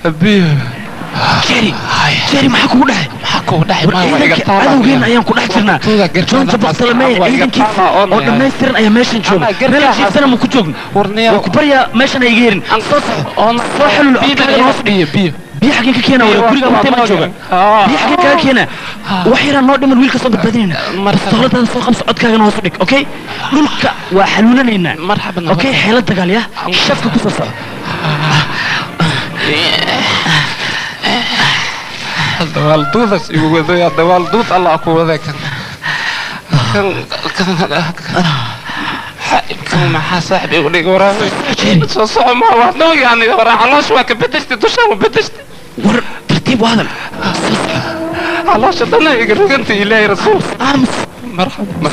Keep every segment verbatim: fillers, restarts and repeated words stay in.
أبيه جيري جيري ما حكوا ده حكوا ده ما هو أنا وين أيام كل حجرنا جون تبصل ماي أيام كيف أو ما يصير أيام ماشين شو مالك شيء سنة مكتوب ورنيا وكبريا ماشين يجيرن صح صح الأكل بيه بيه بيه حقيقة كينا ولا كل يوم تما جوجا بيه حقيقة كينا وحيرا نود من الويل كسب بدينا استغلت هذا الصوت خمس عد كأنه وصلك أوكي نلك وحلونا لنا مرحبا أوكي حيلة تقاليا شفت قصص الدوال دوث يقول ذي الدوال دوث الله أقوى ذاك كان كان كان مع صاحبي يقول لي ورا صعب ما وحده يعني ورا على شو كبدشت تشرب وبدشت ور ترتيب هذا على شو أنا يقول أنت إلهي رسول أمس مرحبا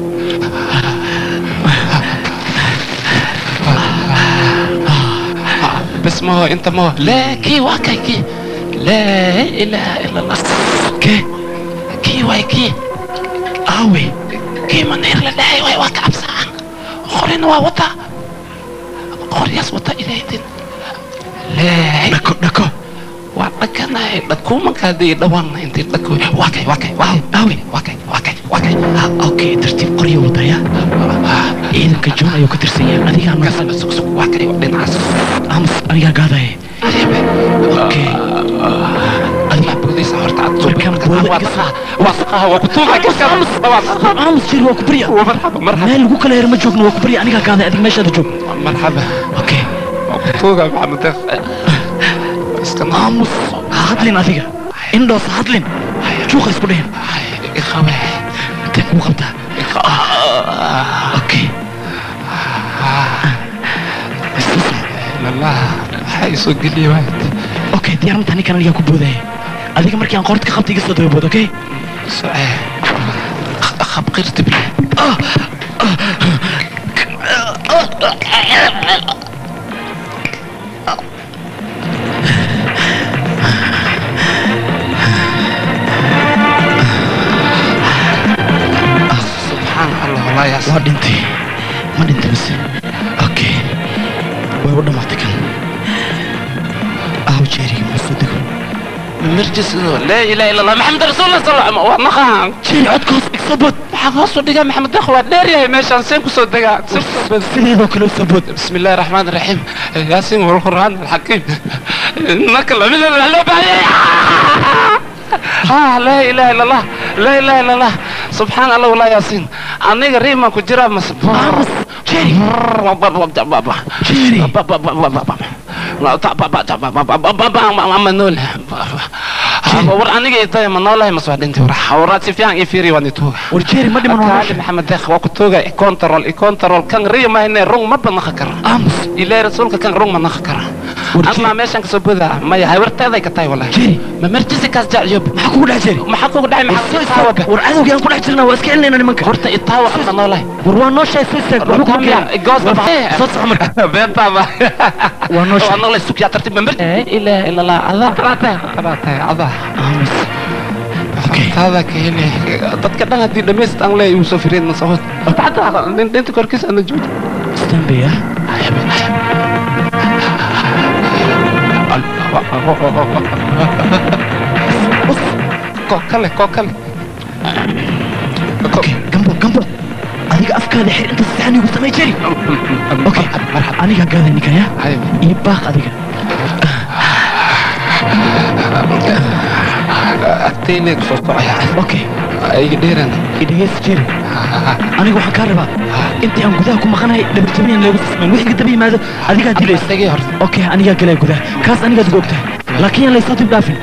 بس ما هو أنت ما هو لا كي واكي كي لا إله إلا الله كي كي واي كي آوي كي من هير لله واي واك أبسا خورين ووطا خورياس وطا إلهيتين لا دكو دكو وأكنا دكو من كادي دوان أنت دكو واكي واكي واكي آوي واكي واكي واكي أوكي ترتيب قرية وطايا إذا كجون أيو كترسية أديك أنا كسر سك سك واكي ودين عس أمس أنا قاعدة هي أوكي أنا بودي سهرت عطوا كم بودي وثقها وثقها وكتوها كسر أمس أمس شيل وكبرية ومرحبا مرحبا ما لقوك لا يرمى جوك وكبرية أنا قاعدة أديك ماشي هذا جوك مرحبا أوكي وكتوها محمد دخ استنى أمس هادلين أديك إندوس هادلين شو خيس كلهم إخوة تكو خبطة أوكي لا حيث قلي واحد اوكي ديار متاني كان ليا كبوده اديك markii aan qorta ka qabtay iga soo dabood okay صحيح خب قرت بي سبحان الله لا يا waa dhintay ma dhintay bas okay way u dhamaatay kan أو جيري مصدق مرجس لا إله إلا الله محمد رسول الله صلى الله عليه وسلم نخان جيري عد كوس إكسبت حقا صدقا محمد دخل داري ماشان سينكو صدقا سيدي كله ثبت بسم الله الرحمن الرحيم ياسين والقرآن الحكيم نكل من اللعبة ها لا إله إلا الله لا إله إلا الله سبحان الله ولا ياسين أنا قريب ما كجرا مسبوع جيري جيري لا تابا تابا بابا بابا منول ور أنا جيت من الله مسواد أنت ورح وراتي فيها يفيري ونيتوه ورجيري ما دي من هذا محمد دخ وقتوه كونترول كونترول كان ريم ما هنا رون ما بنخكر أمس إلى رسولك كان رون ما نخكر أما ماشان كسبودا ما يهورت هذا كتاي والله جيري ما مرتزي كاس جعجب ما حكوا لا جيري ما حكوا داعي ما حكوا ورعدوا كان كل حجرنا واسكين لنا منك هرت إطاوة أنا والله وروان شيء سيسك وحكم يا جوز صوت عمر بين طبعا وانوش أنا الله يسوق يا ترتيب من مرت إله إلا الله عذا قراته قراته عذا أمس اوكي هذا كهله تتكلم هذه دمست أنا لا يوسفرين نصوت بعد أنت كركز أنا جود استنبي يا بص كوكله كوكله اوكي جنبه جنبه أديك أفكار الحين أنت تستعني وقلت ما يجري أوكي مرحبا أنا قاعد قاعد إنك يا يباق أديك أتينك صوتها أوكي أي قديرنا إذا يسجل أنا أقول حكاربا أنت أنا قدها كم خناي لبرتمين لو تسمع وين قد تبي ماذا أديك أدي ليس أوكي أنا قاعد قاعد قدها كاس أنا قاعد قوقته لكن أنا ليس أطيب دافن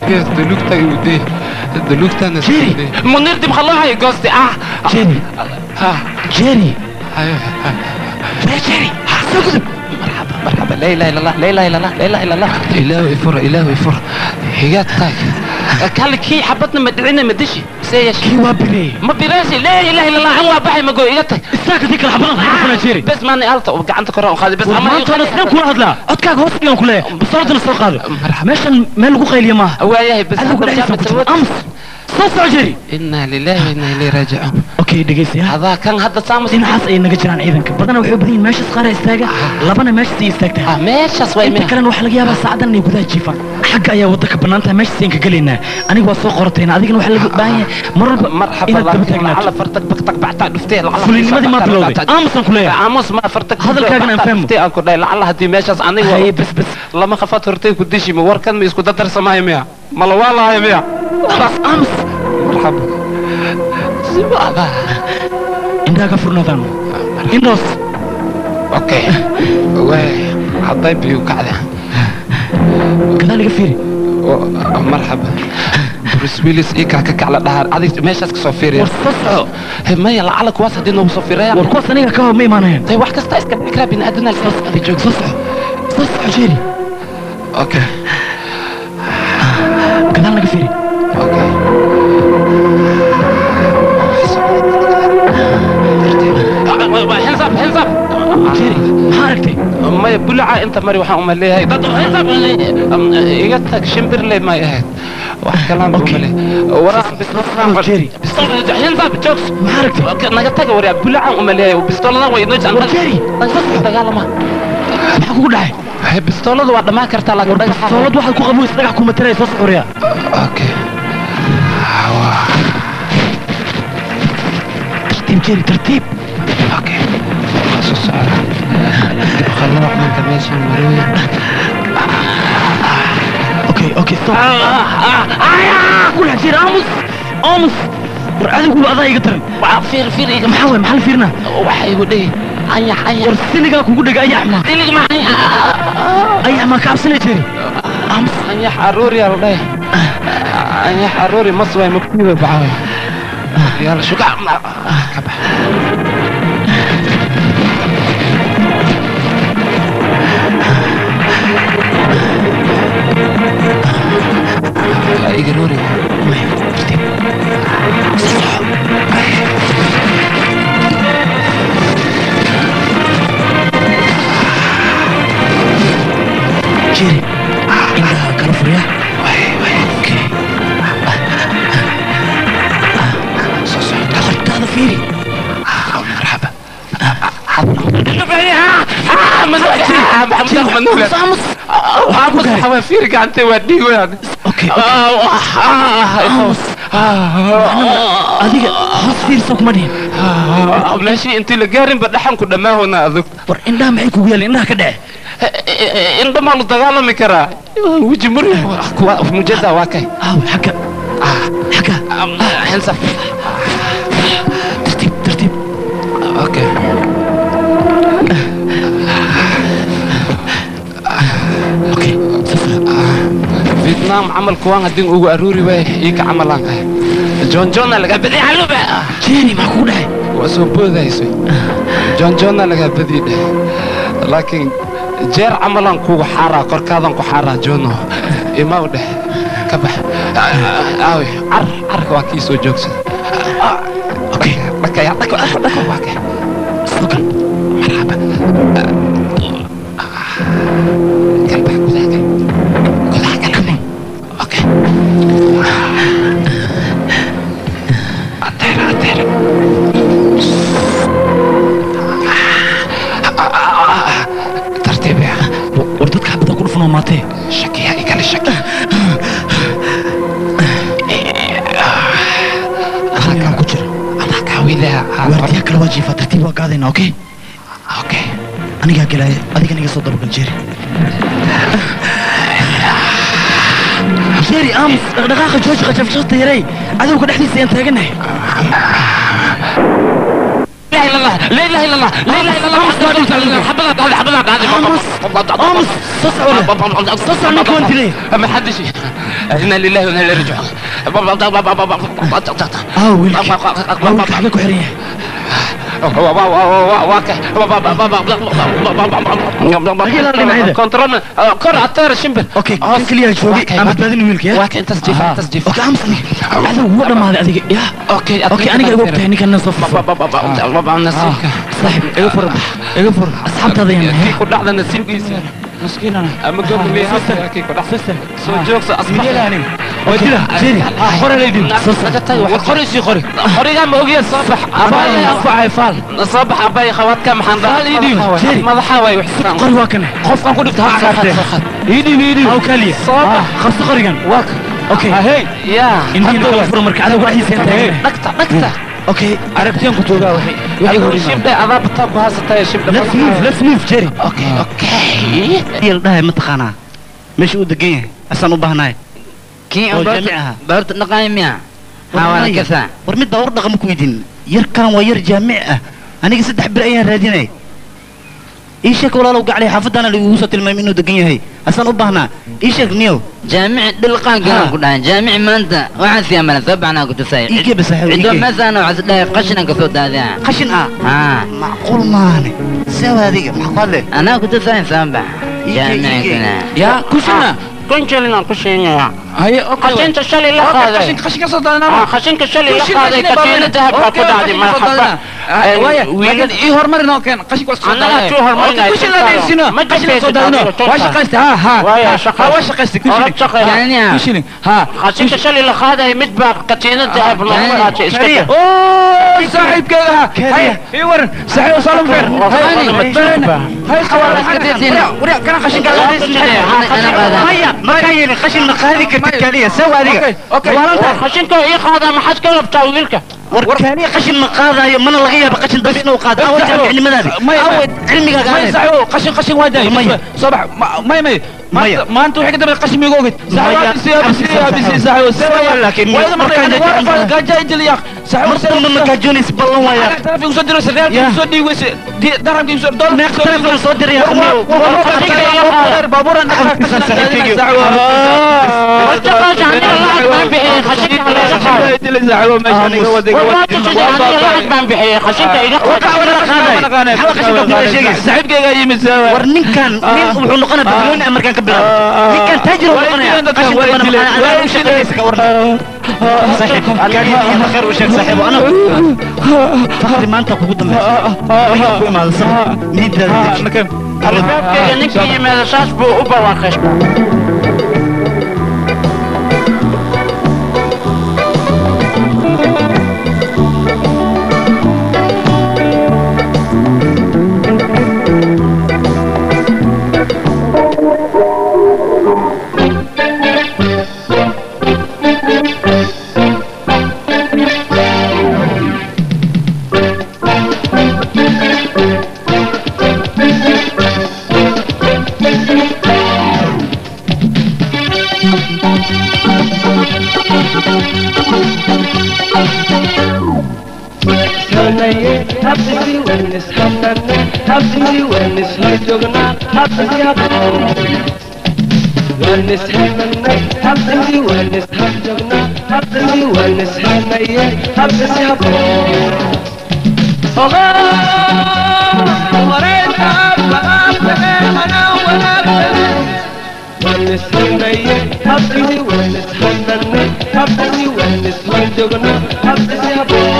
دلوقتي ودي دلوقتي انا جيري منير دي مخلوها يا جوزتي اه جيري ها جيري ايوه يا جيري سكت مرحبا مرحبا لا اله الا الله لا اله الا الله لا اله الا الله الهي فر الهي فر هي تاك قال كي حبتنا مدعينا مدشي سيش كي وابري ما براسي لا اله الا الله هو بحي ما قول يتك الساكت ديك الحبان حبنا جيري بس ماني الطا وقعنت قرا خالد بس ما انت نسنك كل هذا ادكاك هوسكيان كله بصوت السوق هذا مرحبا ماشي ما لقوا خيل ما هو ياهي بس امس صوص جيري إنا لله وإنا إليه راجعون اوكي دقيقتي هذا كان هذا سامس إن حاس إيه نجتران عيدنك بدنا وحب بدين ماشي صغار يستاجع لبنا ماشي يستاجع آه ماشي سوي أنت كلام وحلا يا بس سعدنا إني قدها جيفان حق يا ودك بنانتها ماشي سينك قلينا أنا وصو قرتين هذيك وحلا باهي مرة مرحبا الله على فرتك بقطك بعتها دفتيه فلين ما دي ما تلودي أمس كلها أمس ما فرتك هذا الكاغن أنفهم دفتيه أكو لا لعل هدي ماشي أنا هاي بس بس لما خفت هرتيك وديشي مور كان ميسكو درس ما يميع ملا والله يميع بس أمس مرحبا سبابا عندها كفرنا ذنب إندوس اوكي وي حطيت بيو كعده كذلك فيري مرحبا بروس ويلس إيكا كك على الظهر عادي ماشي اسك صفيري ورصص ما يلا على كواس دينو صفيري وركوس أنا كهو مي مانين طيب واحد كستا اسك فكره بين ادنا الصص هذه جوك صص صص جيري اوكي كذلك فيري اوكي هنزب هنزب جيري محاركتي ما يبلع انت مري وحا امال ليه هنزب يقتك شمبر لي ما يهد واحد كلام بملي ورا بس جيري هنزب جوكس محاركتي نقتك ورا بلع امال ليه وبستولنا وينوج عن جيري دغالما maxaa kugu dhahay هي بستولد waa dhamaan kartaa la gordhay bistolad waxa ku qabow isdagax kuma taray soo socoriya okay ترتيب جيري ترتيب اوكي سو سعر خلونا من كميشن مروي اوكي اوكي ستوب قول جيري امس امس ورعاد يقول اضاي قترن فير فير ايه محاول محل فيرنا waxay igu dhigi aya aya ورسينيغا kugu dhig ayax ma dilig ma ayax ma kaabsana jiri ams aya xaruuri ya radhay aya xaruuri masway muktiba bacay yalla shuka kabax igaruri جيري إنها كالفوريا اوكي دخلت هذا فيري مرحبا محمد منولد امس امس حوافير قاعد توديه يعني اوكي امس هذيك خاص فير سوق مدين ماشي انت اللي قارن بدحنكو دما هنا اذك ور عندها معي كويل انها كدعه in dhammaan lu dagaalami karaa weji mur mujada waa kay حكا حكا حنسف ترتيب ترتيب اوكي اوكي صفر فيتنام عمل كوان هدين ugu aruuri way iika camalaan جون جون laga badi haluba جيري ما ku dhahay waa soo boodayso جون جون laga badi laakiin jeer camalan kugu xaraa korkaadan ku xaraa joono ima u dheh ka bax aawi ar arka waa kii soo joogsan okay dhaka yaa dhaka dhaka waa kay sokan marhaba kalba gudaha gudaha kalba okay ater ater وردتك حبتها كل فنو ماتي شكي هاي قال الشكي خلينا كجر الله كاوي لها ورديها كل واجفة ترتيب وقاعدين اوكي اوكي انا قاعد قلاي اديك انا صدر بالجيري جيري امس دقاقه جوج خشف شفت يري ادو كدحديس انت تاغنay لا اله الا الله لا اله الا الله لا اله الا الله حبضات هذه حبضات هذه امس تصعر تصعر منك وانت ليه ما حدش انا لله وانا اليه راجعون اه ويلك ويلك حقك وحريه كنترول كرة الطير شمبر اوكي كل يا شوقي انا بدادين ويلك يا واك انت تسجيف انت تسجيف اوكي امسني هذا هو ما هذا اديك يا اوكي اوكي انا قاعد وقتها اني كان نصف بابا نسيك صاحب اغفر اغفر اصحاب تضيعنا كل لحظة نسيب قيسر مسكين انا اما قبل لي هسه كيف سيستم سو جوكس اصبح يعني وديلا سيدي خوري ليدين خوري شي خوري خوري ما اوغي الصبح اباي اصبح فال الصبح اباي خوات كم حنضا ايدي مدحا واي وحسان قري واكن قف كان كنت ها ايدي ايدي او كاليه صبح خمس قريان واك اوكي هي يا انتي كلا فرو مركع هذا واحد سنتين نقطع نقطع اوكي عرفتين كنت وقا وحي وحي غوري شبدا عذاب الطب هاسه شبدا لف موف لف موف جري اوكي اوكي يلدها متقانا مش ودقيه أصلا وبهناي كي جامعها بارت نقايميا حاول كذا ورمي دور رقم كويدين يركان وير جامعة أنا قصد أحبر أيها راديني إيشك ولا لو قاعد حافظ أنا اللي وصلت المهم إنه دقيه هي أصلا وبهنا إيشك نيو جامع دلقان كان كلها جامع ما أنت واحد في أمانة ثب أنا كنت سايق إيجي بس هاي عندهم مثلا وعزت له قشنا كسود هذا خشن آه آه معقول ما أنا سوى هذيك معقول لي أنا كنت سايق سامبا جامع كنا يا كوشنا كنت لنا كوشنا هي اوكي خشنت الشلي اللي هذا خشنك خشنك صدقنا خشنك الشلي اللي هذا كتير ذهب كل هذه مرحبا ويا لكن ايه هرمرنا كان قشك انا شو هرمرنا كوشنا ديسنا ما خشنك صدقنا واش قست ها ها ويا شقه واش قست كوشنك يعني كوشنك ها خشنك الشلي اللي هذا متبع كتير ذهب اوه صاحب كذا هاي اي ورن صحيح وصلهم فين هاي هاي وريا كان خشنك هيا ما كاين خشن هذيك كتكالية سوى هذيك اوكي خشنك ايه هذا ما حد كان بتاويلك وركاني خشن مقاضة من الغية بقشن دبينا وقاضة أول تعرف علم هذا أول علمي ما قاعد يصحوا قشن قشن وادي صباح ما ما ما ما انتوا حكيت بالقشن ميقوقت صحوا بس بس بس صحوا سوى لكن وهذا ما قاعد جاي يجي يا صحوا مرتب من مكاجوني سبلون ويا تعرف يصدر سريال يصدر ويس درهم يصدر دول نختلف نصدر يا أخي بابور أنا صحوا واتقاش عن الله ما بحي خشنك على زعوا ماشي انا ودي صاحب جاي يمسوا ورنين كان مين وحنا نقنا بلون امريكان قبل مين كان تاجر وقنا صحيح انا خير وشك صاحب وانا فخري ما انت قدام ما صح مين ده مكان الباب كده نكي ما شاش بو اوبا واخش حبسي ونس حننا حبسي ونس هجونا حبسي ونس حننا حبسي ونس هجونا حبسي ونس حنيا حبسي أغا وريت أبغى أنا ولا ونس حنيا حبسي ونس حننا حبسي ونس هجونا حبسي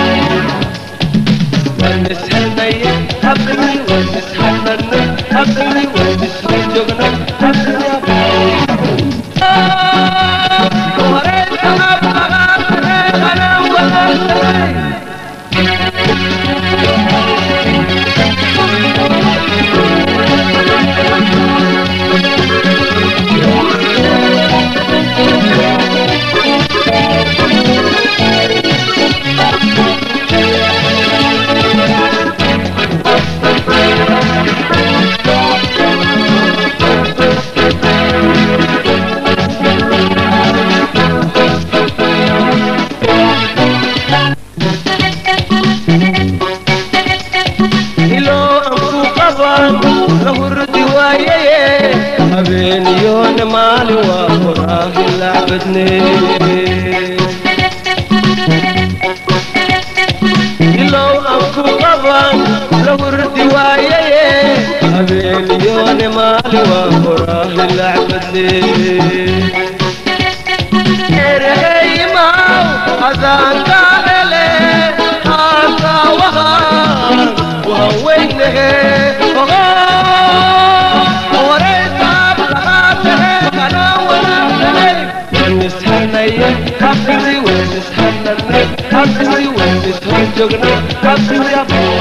ونس حنيا حبسي ونس حننا حبسي ونس هجونا حبسي وريت أبغى أنا ولا بينيون مالي وقراه لعبتني لو أكو طبعا ورد وايي هبيليون مالي وفراه اللعبتي إرهي ماو أذان كاملي هذا وهان وهوينه وغان وريتا بلغاته أنا ونفسي ونسحني كفري ونسحنني كفري ونسحنجقني كفري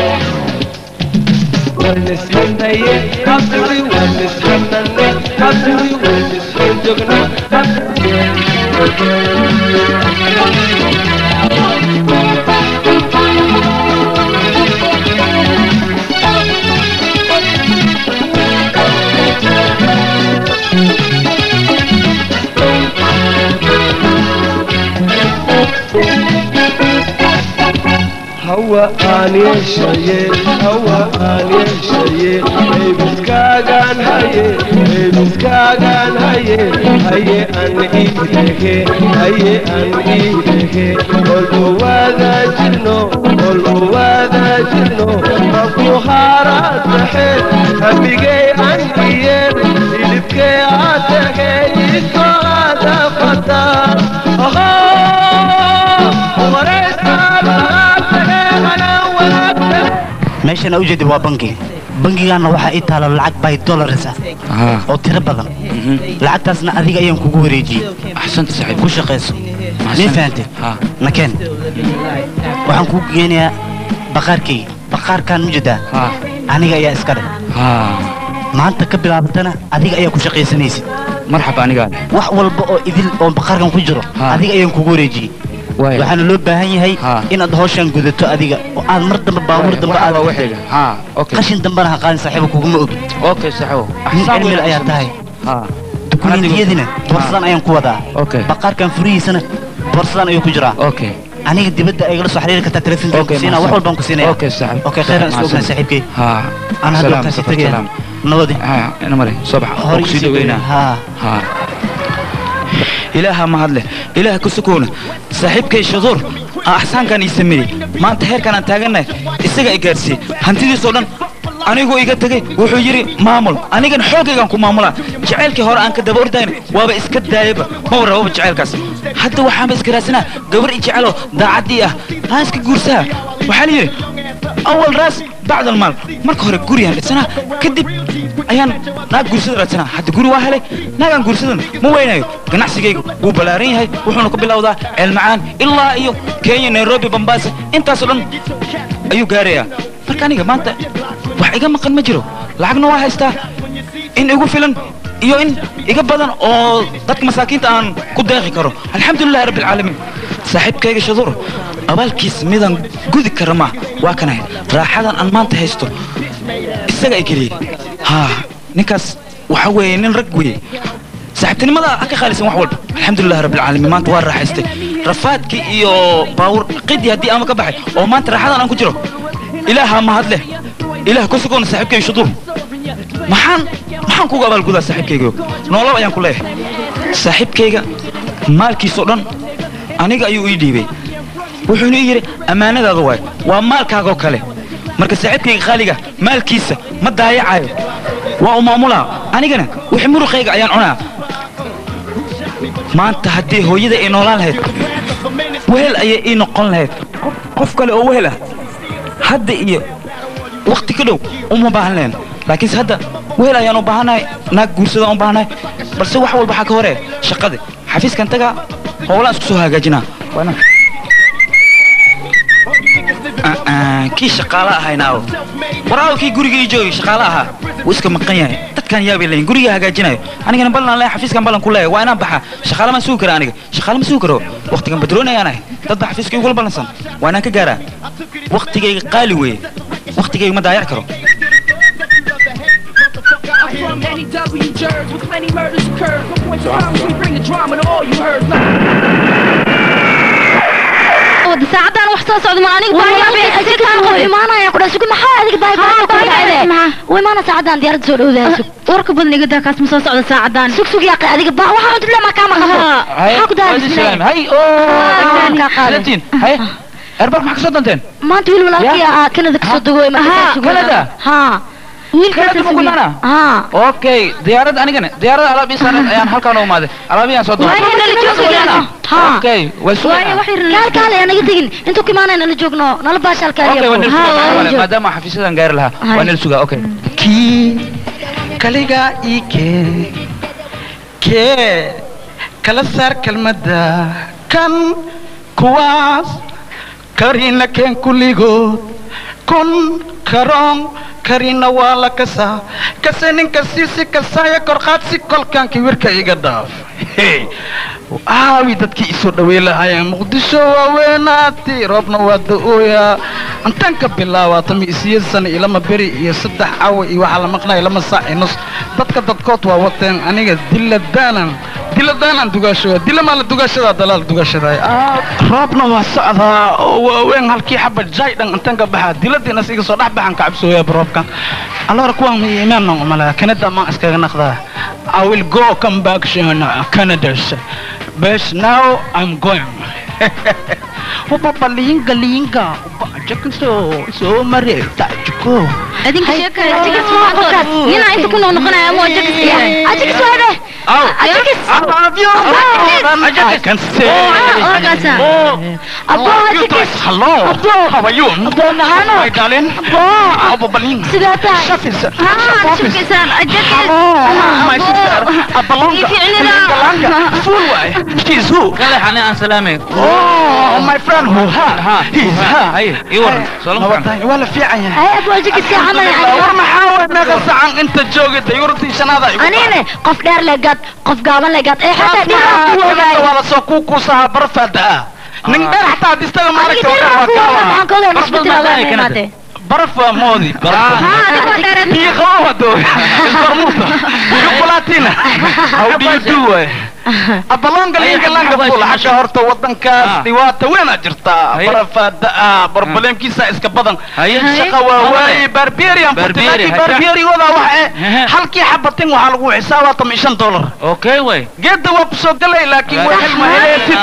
ونسحني كفري ونسحنني كفري ونسحنجقني كفري هوا اني شيء هوا اني شيء اي بسكاغان هاي اي بسكاغان هاي هاي اني ايدك هاي اني ايدك قولوا هذا جنو قولوا هذا جنو ربو حارات حيل هبيجي اني يلبكي عاتك يسوى هذا فتار اها وريتا meeshan u jeedi waa bangi bangigaana waxa ay taalo lacag bay dollars ah oo tiro badan lacagtaasna adiga ayaan kugu wareejiyay axsanta saaxiib ku shaqeyso ma fahanteen nakeen waxaan ku geenayaa baqaarkii baqaarkan mujada aniga ayaa iska leh maanta ka bilaabatana adiga ayaa ku shaqeysanaysid marxaba aniga wax walba oo idil oo baqaarkan ku jiro adiga ayaan kugu wareejiyay waxaana loo baahan yahay inaad hawshan gudato adiga oo aad mar dambe baabuur dambe aad waxiga ha okay qashin dambana ha qaadan saaxiibo kuguma ogi okay saaxiibo axsan meel ayaa tahay ha dukumentiyadina borsadan ayaan ku wadaa okay baqaarkan furihiisana borsadan ayuu ku jiraa okay aniga dibadda ay la soo xiriir kartaa telefoonka ku siinaa wax walba aan ku siinaa okay saaxiib okay khayran isku ognahay saaxiibkay ha ana hadda ka sii tagay nabadi ha ina mare subax hore sii dhaweynaa ha ha ilaaha ma hadle ilaaha ku sukoona saaxiibkay shaduur axsaankan ii sameeyey maanta heerkan aan taagannahay isaga i gaarsiiyey hantidiisoo dhan anigoo iga tegey wuxuu yidhi maamul anigana xoogaygaan ku maamulaa jacaylkii hore aan ka daba ordayna waaba iska daayaba ma warrababa jacaylkaas hadda waxaanba iska raadsanaa gabar i jeceloo daacaddii ah haan iska guursaha waxaa la yidhi awal raas bacd almaal marka hore guriyaan dhidsanaa kadib ayaan naag guursada raadsanaa hadda guri waa helay naagaan guursadan ma weynayo ganacsigaygu wuu ballaaran yahay wuxuuna ku bilowdaa ceelmacaan ilaa iyo kenya nairobi bambaasa intaasoo dhan ayuu gaarayaa marka aniga maanta wax iga maqan ma jiro lacagna waa haystaa in igu filan iyo in iga badan oo dadka masaakiinta aan ku deeqi karo alxamdulillahi rabbi alcaalamiin saaxiibkayga shaduur abaalkiis midaan gudi kara ma waa kanahay raaxadan aan maanta haysto isaga ay geliyey ha ninkaas waxa weeye nin rag weeye saaxiibtinimada ka qaalisan wax walba alxamdulillahi rabbi alcaalamiin maanta waa raaxaystay rafaadkii iyo baawur qidii haddii ama ka baxay oo maanta raaxadan aan ku jiro ilaaha mahad leh ilaah ku sugoona saaxiibkayga shaduur maxaan maxaan kugu abaalgudaa saaxiibkayga noolow ayaan ku leeyahay saaxiibkayga maalkiisoo dhan aniga ayuu ii dhiibay wuxuuna ii yidhi ammaanadaada waay waa maalkaagoo kale marka saaxiibkayga qaaliga maalkiisa ma daayacayo waa u maamulaa anigana wixii muruqayga ayaan cunaa maanta haddii hooyada ay noolaan lahayd wehel ayay ii noqon lahayd qof kale oo wehel ah hadda iyo wakti ka dhow uma baahan lahayn laakiinse hadda wehel ayaan u baahannahay naag guursadaan u baahannahay balse wax walba waxaa ka hore shaqada xafiiskan tagaa howlaan isku soo hagaajinaa kii shaqaale ahaynaawo waraawo kii guriga ii joogay shaqaale ahaa wuu iska maqan yahay dadkan yaabay leeyihin guriga hagaajinayo anigana ballan leeyahay xafiiskan ballan ku leeyahay waa inaan baxaa shaqaale ma sugi kara aniga shaqaale ma sugi karo waqtigan badroon ayaan ahay dad baa xafiiska igula ballansan waa inaan ka gaaraa waqtigayga qaali weeye waqtigayga ma daayac karo From any W jerks with many murders occurred. From point to power, we bring the drama to all you heard. wada saacadan wax soo socdo ma aniga baayaabay asigaan qof imaanaya qura sugu maxaa adiga baayaabay way maana saacadan diyaarad soo dhawdaayo warka badan iga daakaas ma soo socdo saacadan sug sug yaa adiga baa waxa cunto lama ka maqlo waxa ku daadisnaa hay oo hay airport maxaa ka soo danteen maanta wiil walaalkii ah Canada ka soo dagooy ma Canada ha wiilkaas Canada ha okay diyaarad anigana diyaarad alaab isaan ayaan halkaan u maaday alaabiyaan soo doonay waa inaan joogno ha okay way soo waa wax yar kaal kaal anaga tagin intuu kimaanay nala joogno nala baashal kaaliyo okay waa maadaama xafiisadan gaar lahaa waa nala sugaa okay ki kaliga ike ke kala saar kalmada kan kuwaas karina ken kuligood kun karong karina waa la kasaa kase ninka siisi kasaaya korqaadsi kolkaanki wirka iga dhaaf aawi dadkii isoo dhaweylahayeen muqdisho waa weenaati roobna waa da-ooya intaan ka bilaawata mi isiyeed sana ilama beri iyo saddex cawa iyo waxaa la maqnaya lama saac iyo nus dadka dadkood waa wateen aniga diladaanan diladaanan dugaashada dilamaa la dugaashadaa dalaal dugaashaday roobna waa socdaa oo waaweyn halkii xaba jaay dhan intaan ka baxaa diladiinas iga soo dhex baxan ka cabsooyaa baroobkan alloora kuwaan ma iimaan noon malaa Canada maan iskaga naqdaa I will go come back to Canada but now I'm going وبابا لينغا لينغا وباجك سو سو مري تاجكو adinka sheekay ajikis ma qofkaas nina inta ku noqonaya ama ajikis yahay ajikis waade aw ajikis abyo ajikis kan se abo ajikis hello how are you abo nahano my darling abo balin sidata shafis ha ajikis ajikis my sister abalonga abalonga full way she's who kale xana aan salaamay oh my friend who ha he's ha hay iwar salaam wala fiican yahay ay abo ajikis ya amal war maxaa naga sacan inta joogay yurti shanada anine qof dheer leegad qof gaaban leegad ee xataa dhinaca ku wadaay wala soo ku ku saha barfada nin dheer xataa distaga maaragtay waxaan ka wada isbitaalada barfa moodi barfa هي غوضو البرموطة شوكولاتينا how do you do أبلانغ لينغ لانغ بول حشا هورتا ودن كاس ديواتا وين أجرتا برفا دقا بربلين كيسا اسكا بدن شقا واواي بربيريان بربيري بربيري وضا وحي حالكي حبتين وحالقو عساوة طميشان دولار اوكي وي قد وابسو قلي لكن وحي المهليتي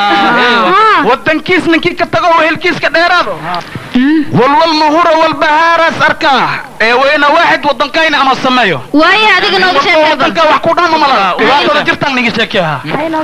ودن كيس نكي كتاقو وحي الكيس كديرادو والوال مهورة والبهارة ساركا ايه وين واحد ودن كاين اما السمايو واي هذيك نوغ شاكا ودن كا وحكو داما ملا وادو جرتان نيجي شاكيها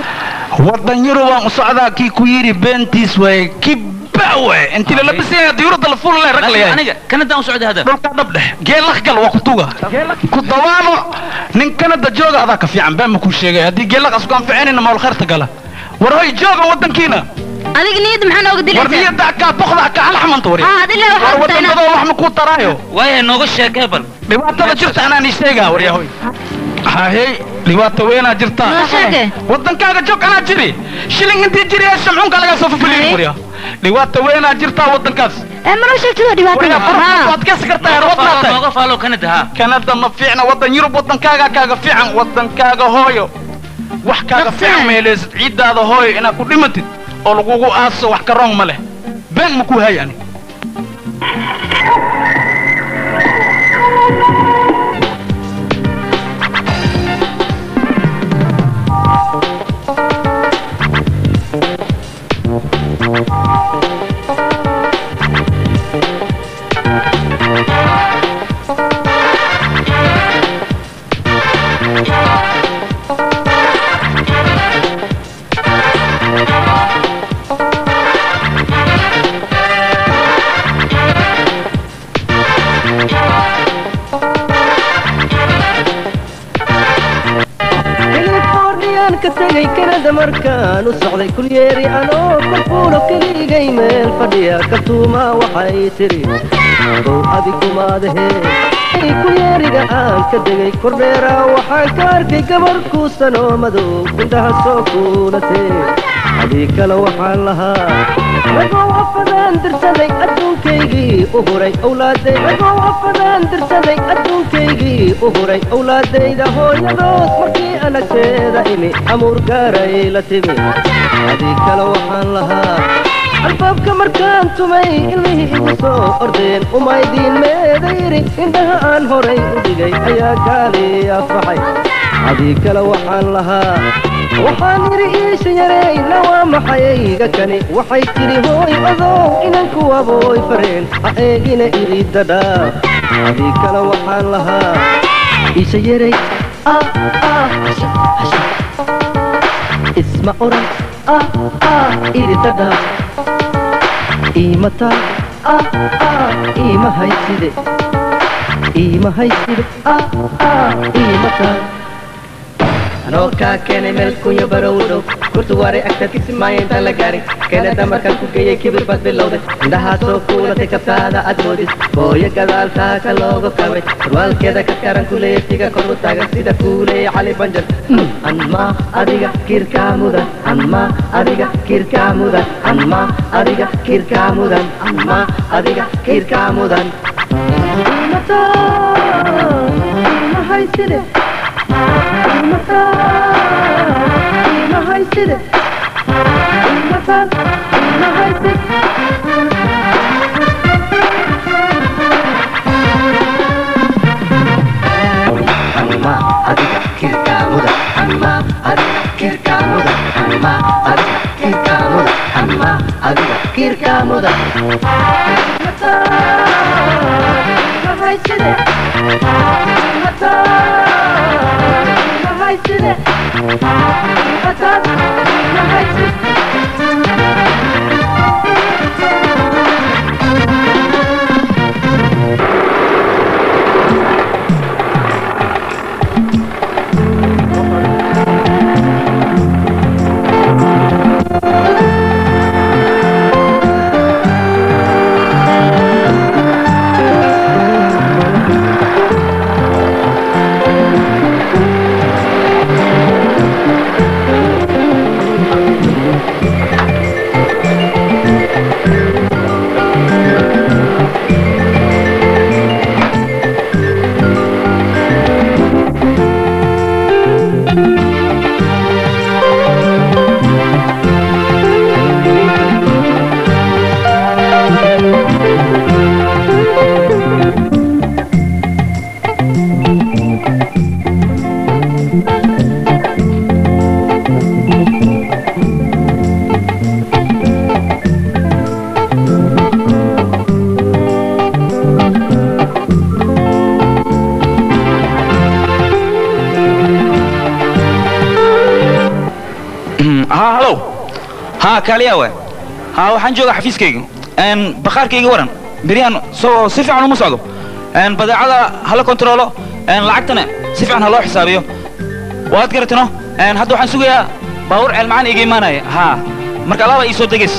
ودن يروا مصعدا كي كويري بنتيس وي كي باوي انت اللي لبسيها ديورة الفول اللي رجل يعني انا كندا وسعودي هذا دولك دبله جيل لخقل وقتوغا كدوانو نين كندا جوغا هذاك في عم بان مكو شيغاي هدي جيل لخ اسكان في عيننا ما الخير تقلا وراي جوغا ودنكينا adiga niyad maxaa nooga dilaysaa warniyada ka boqda ka hal xamanto wari ha adila waxa wadamada wax ma ku taraayo way nooga sheekay bal dhibaatada jirta anaan isheega waryahoy haay dhibaato weena jirta wadankaaga joog anaa jiri shilin intii jiri ee shamcuunka laga soo fufuliyay waryaa dhibaato weena jirta wadankaas ee ma noo sheegtay dhibaatada waad ka sakartaa wadnaata nooga faalo Canada ha Canada ma fiicna wadan Yurub wadankaaga kaaga fiican wadankaaga hooyo wax kaaga fiican meeleys ciidaada hooyo ina ku dhimatid oo lagugu aaso wax ka roon ma leh been ma ku hayani كتجي كندا مركان وصعدي كل يري أنا كفولو كلي جاي مال فديا كتوما وحيتري دو أديكم هذا هي كل يري جان كتجي كربيرا وحكار كي كبر كوسانو مدو كنتها سكونتي هذيك لو حالها رجوا وفدان درسلي أدون كيجي أهوري أولادي رجوا وفدان درسلي أدون كيجي أهوري أولادي ده هو يدوس مركي أنا كذا إني أمور كاري لتبي هذيك لو حالها الباب كمركان تمي اللي يوصو أردين وما يدين مديري إنها أنهوري ودقي أيا كالي أفحي هذيك لو حالها waxaan yidhi iisha yareyna waa maxayayga kani waxay tidhi hooy adow inan kuwabooy fareen ha eegina iridadha adii kale waxaan lahaa iisha yarey ah ah isma oran ah ah iridadha iimata ah ah iima hayside iima hayside ah ah iimata anoo kaa keenay meel kunyo barow dhow kurtu waray agta tigsi maayo intaan la gaarin keenada markaan ku geeyey kibir baad bilowday indhahaasoo kuulatay kabtaada aad moodis hooyo gadaaltaa ka looga kabay surwaalkeeda ka karan kuleetiga kor u taagan sida kuuleeya cali banjar anma adiga kirkaa mudan anma adiga kirkaa mudan anma adiga kirkaa mudan anma adiga kirkaa mudan imata ima hayside imata ima hayside imata ima hayside anma adiga kirkaa mudan anma adiga kirkaa mudan anma adiga kirkaa mudan anma adiga kirkaa mudan imata ima hayside imata ima hayside imata ima hayside ها كاليا وين ها waxaan joogaa xafiiskayga een baqaarkayga waran bariyan soo si fiican u musocdo een badeecada hala kontrolo een lacagtana si fiican ha loo xisaabiyo waad garatano een hadda waxaan sugayaa baawur cilmaan iga imaanaya ha marka alaab ay soo degays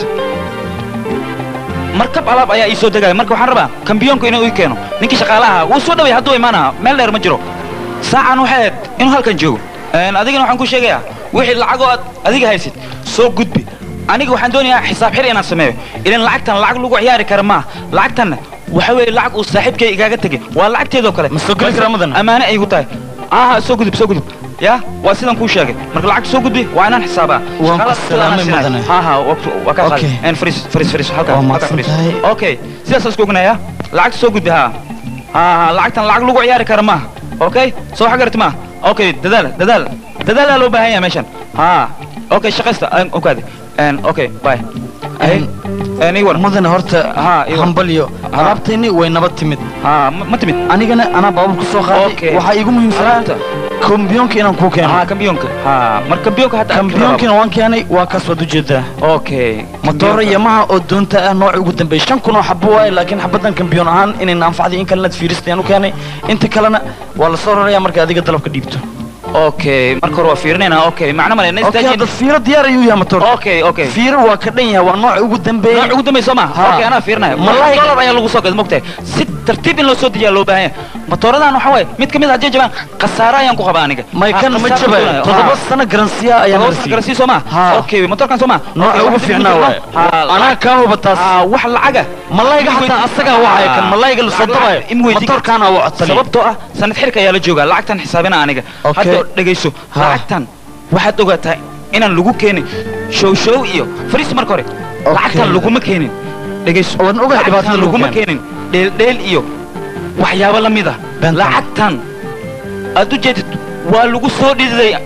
markab alaab ayaa ii soo degaya marka waxaan rabaa kambiyoonku inuu ii keeno ninkii shaqaalaha wuu soo dhaway hadduu imaanaha meel dheer ma jiro saacan waxayd inuu halkan joogo een adigana waxaan ku sheegayaa wixii lacagoo aad adiga haysid soo gudbi aniga waxaan doonayaa xisaab xir inaan sameeyo ilan lacagtan lacag lagu ciyaari kara ma lacagtan waxa weeye lacag uu saaxiibkay igaaga tagay waa lacagteedoo kale ma soo geli kara mudan amaane ay igu tahay aha soo gudub soo gudub ya waa sidan kuu sheegay marka lacag soo gudbi waa inaan xisaabaa waan ku salaamay mudan ha ha waa ka qaaday en fris fris fris halka halka fris okay sidaas isku ognaaya lacag soo gudbi ha ha lacagtan lacag lagu ciyaari kara ma okay soo xagarti ma okay dadaal dadaal dadaal loo baahan yahay meeshan ha okay shaqaysta aan ogaade ان اوكي باي ان ان ايوه مدن هورتا ها همبليو alaabteeni way nabad timid ha ma timid anigana ana baabul ku soo qaaday waxa iigu muhiimsan kombiyonka inaan ku keeno ha kombiyonka ha mar kombiyonka hadda kombiyonka waan keenay waa kaas wad u jeedaa okay motor yamaha oo doonta ah nooc ugu dambeeyay shan kun oo xabo waay laakiin xabadan kombiyon ahaan inay anfacday in kale la fiiristay u keenay inta kalena waa la soo rarayaa marka adiga dalabka dhiibto اوكي marka hore waa fiirinayna okay macna ma leena istaajin okay fiiro diyaar ayuu yahay motor okay okay fiiro waa ka dhan yahay waa nooc ugu dambeeyay nooc ugu dambeeyay Soomaa okay ana fiirinayo wallahi qalab ayaa lagu soo gaday mogtay si tartiib in loo soo diyaar loo baahan yahay motooradan waxa way mid kamid ah jajabaan qasaara ayaan ku qabaa aniga may kan ma jabay todoba sano garansiya ayaan marsi garansiya Soomaa okay motorkan Soomaa nooc ugu fiicnaa way ana ka huba taas wax lacaga malayga hataa asaga waxa kan malayga la soo dabay motorkan waa codsan sababtoo ah sanad xirka ayaa la joogaa lacagtan xisaabina aniga hadda dhageyso lacagtan waxaad ogaataa inaan lagu keenin show show iyo fariis marka hore lacagtan laguma keenin dhageyso waan ogahay dhibaatada laguma keenin dheel dheel iyo waxyaabo la mid ah lacagtan aad u jeedid waa lagu soo dhiday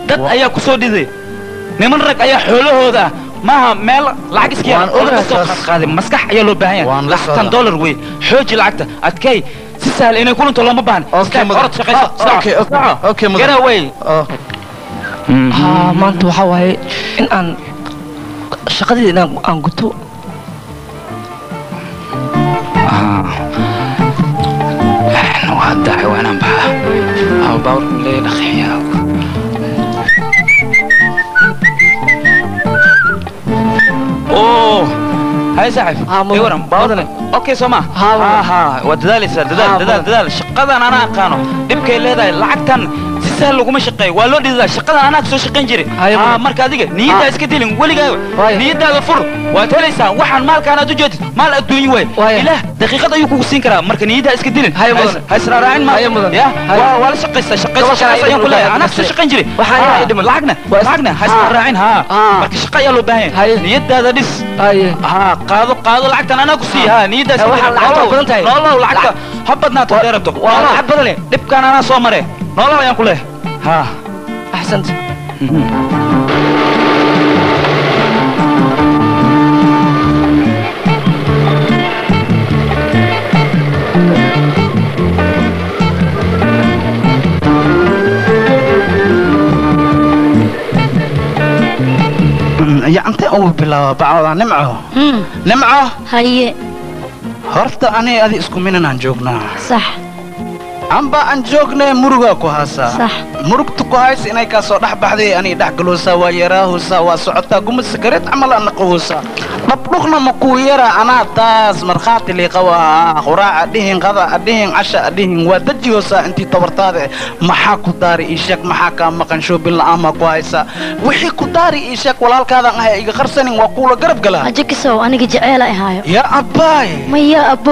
dad ayaa ku soo dhiday niman rag ayaa xoolahooda maaha meel lacag iska yar oo la soo qaaday maskax ayaa loo baahan yahay lacagtan dollar wey xooji lacagta adkay si sahal inay kulanto lama baahan okay okay okay get away ها ما أنت وحوي إن أن شقدي إن أن قلتو آه أنا وهداعي وأنا بها أو باور ليل أخياك أوه هاي سعف هاي ورم باورنا أوكي سما ها ها ودلال سر دلال دلال دلال شقدا أنا أقانو دبك اللي هذا لعكتن سهل لكم شقي والله دي شقدا أنا كسو شقين جري آه مركز ديك نيدا إسكتيلين ولي جاي نيدا غفر وتليسا وحن مال كان أدوجت مال الدنيا وين إله دقيقة يوكو سينكرا مركز نيدا إسكتيلين هاي مدن هاي سرارين ما يا ولا شقي شقي شقي يوم كله أنا كسو شقين جري وحنا يدم لعقنا لعقنا هاي سرارين ها مركز شقي يلو باين نيدا هذا ديس ها قاضو قاضو لعقتنا أنا كسي ها نيدا إسكتيلين لا لا لعقة حبتنا تدربتك والله حبتني دب كان أنا صومري لا لا يا كله ها أحسنت يا أنت أول بلا بعض نمعه نمعه هاي هرت أنا هذه اسكو مننا نجوكنا صح amba aan joognay muruga ku haasaa صح murugtu ku hays inay ka soo dhax baxday ani dhax galoosa waa yaraahusa waa socotaa guma sakareed amal aan qowsa dabdhuqna ma ku yara ana taas marxaati li qawaa quraaca dhihin qada dhihin casha dhihin waa dajiyoosa intii tabartaade maxaa ku daari ishak maxaa ka maqan sho bil ama ku haysa wixii ku daari ishak walaalkaada ah iga qarsanin waa kuula garab galaa ajikiso aniga jeceel ay haayo ya abbaay ma ya abbo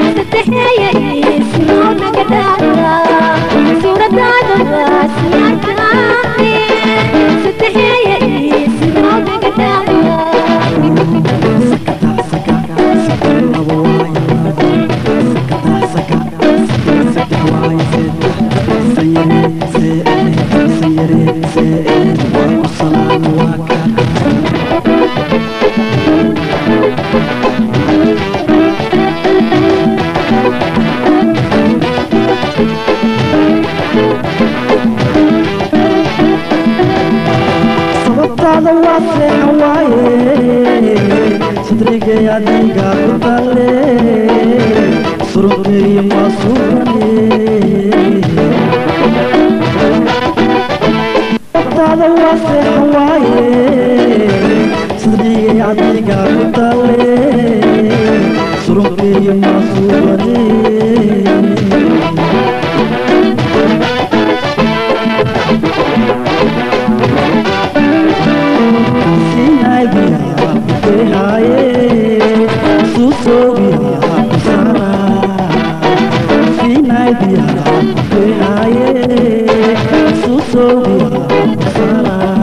Surat سورتاده واسع حوايه صدقي عديك عطالي سرقي ما صوري سيناي بيها بيهاي سوسو بيها بسارة سيناي بيها بيهاي سوسو بيها بسارة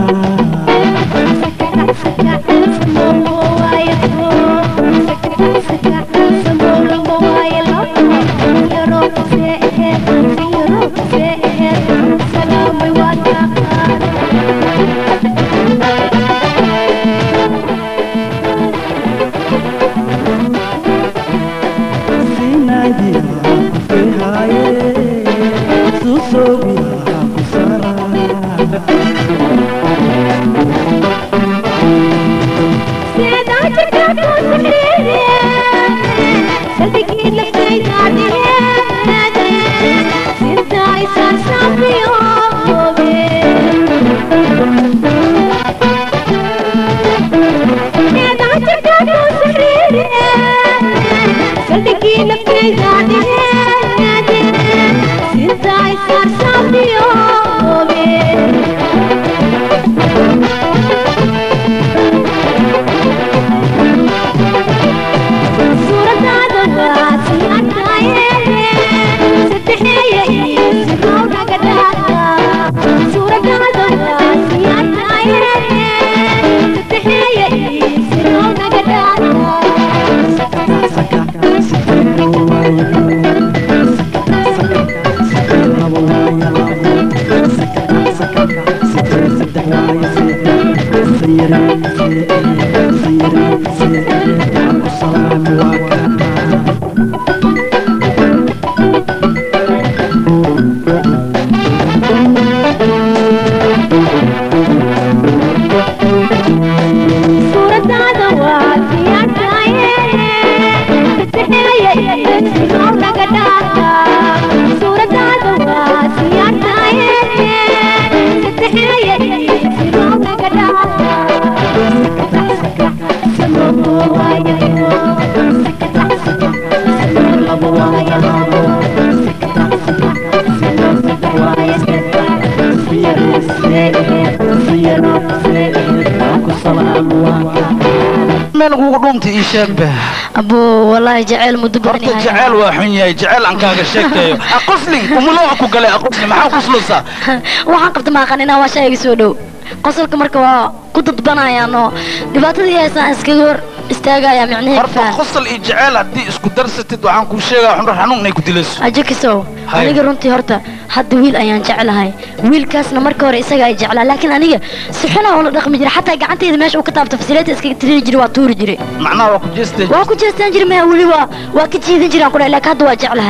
أبو والله جعل مدبرني هاي جعل وحنيا جعل عنك هذا الشيء أقصلي وملوك وقال أقصلي ما حقص لسا وحقبت ما قننا وشيء يسودو قصلك مركوا كنت بنايا إنه دبعتي يا سان سكور استاجا يا معناه مرة قصل إجعال هدي اسكو درست وعن كل شيء وحنا حنون نيكو تلس أجيك سو أنا قرنتي هرتا حد ويل أيان جعل هاي ويل كاسنا مركوا رئيسة جاي جعلها لكن أنا سبحانه والله رقم جري حتى قعدت إذا ماشي وكتاب تفسيرات اسكي تري جري وطور جري معناه واكو جست واكو جست جري ما ولي وا واكتشي جري أقول لك هذا وجعلها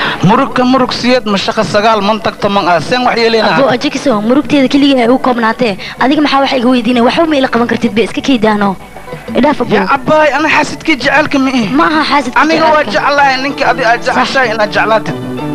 مرك مرك سيد مشاق السجال منطق تمن أسين وحي لنا أبو أجيك سو مرك تيجي كليه هو كمناته أديك محاول حاجة هو يدينا وحوم إلى قبل كرتيت بيس كيدانو يا أباي أنا حاسد كي جعلك مئة ما حاسد أنا هو جعلها إنك أبي أجعل شيء أنا جعلته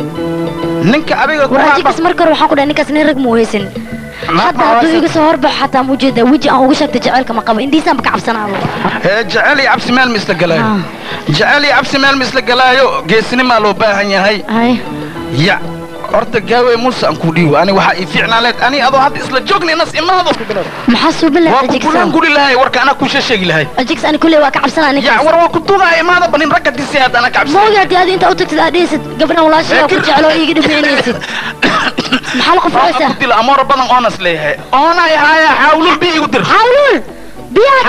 إنك أبي وراجيك اسمر كرو حقول إنك سنين رقم ويسن حتى هدو يقص هرب حتى موجودة وجه أو وشك تجعلك ما قبل إندي سام بكعب سنة جعلي عبس مال مثل جلايو جعلي عبس مال مثل جلايو جسني مالو باهني هاي هاي يا horta gaaway muuse aan ku dhiibo ani waxa ii fiicnaaleed ani adoo hadda isla joogna inas imaado maxaa bilaay ajigsan waan guri lahay warka ana ku sheegi lahay ajigsan ani kulay waa ka cabsanaa ninka ya war waa ku tuugaa imaada banin ragga disi aad ana ka cabsan mooga hadii inta u tagtid aadheesid gabadhan walaashay ku jeclo iiga dhibaynaysid maxaa la qofaysaa ku dil amoor badan oonas leeyahay oona yahay xawlul bi igu dir xawlul بياك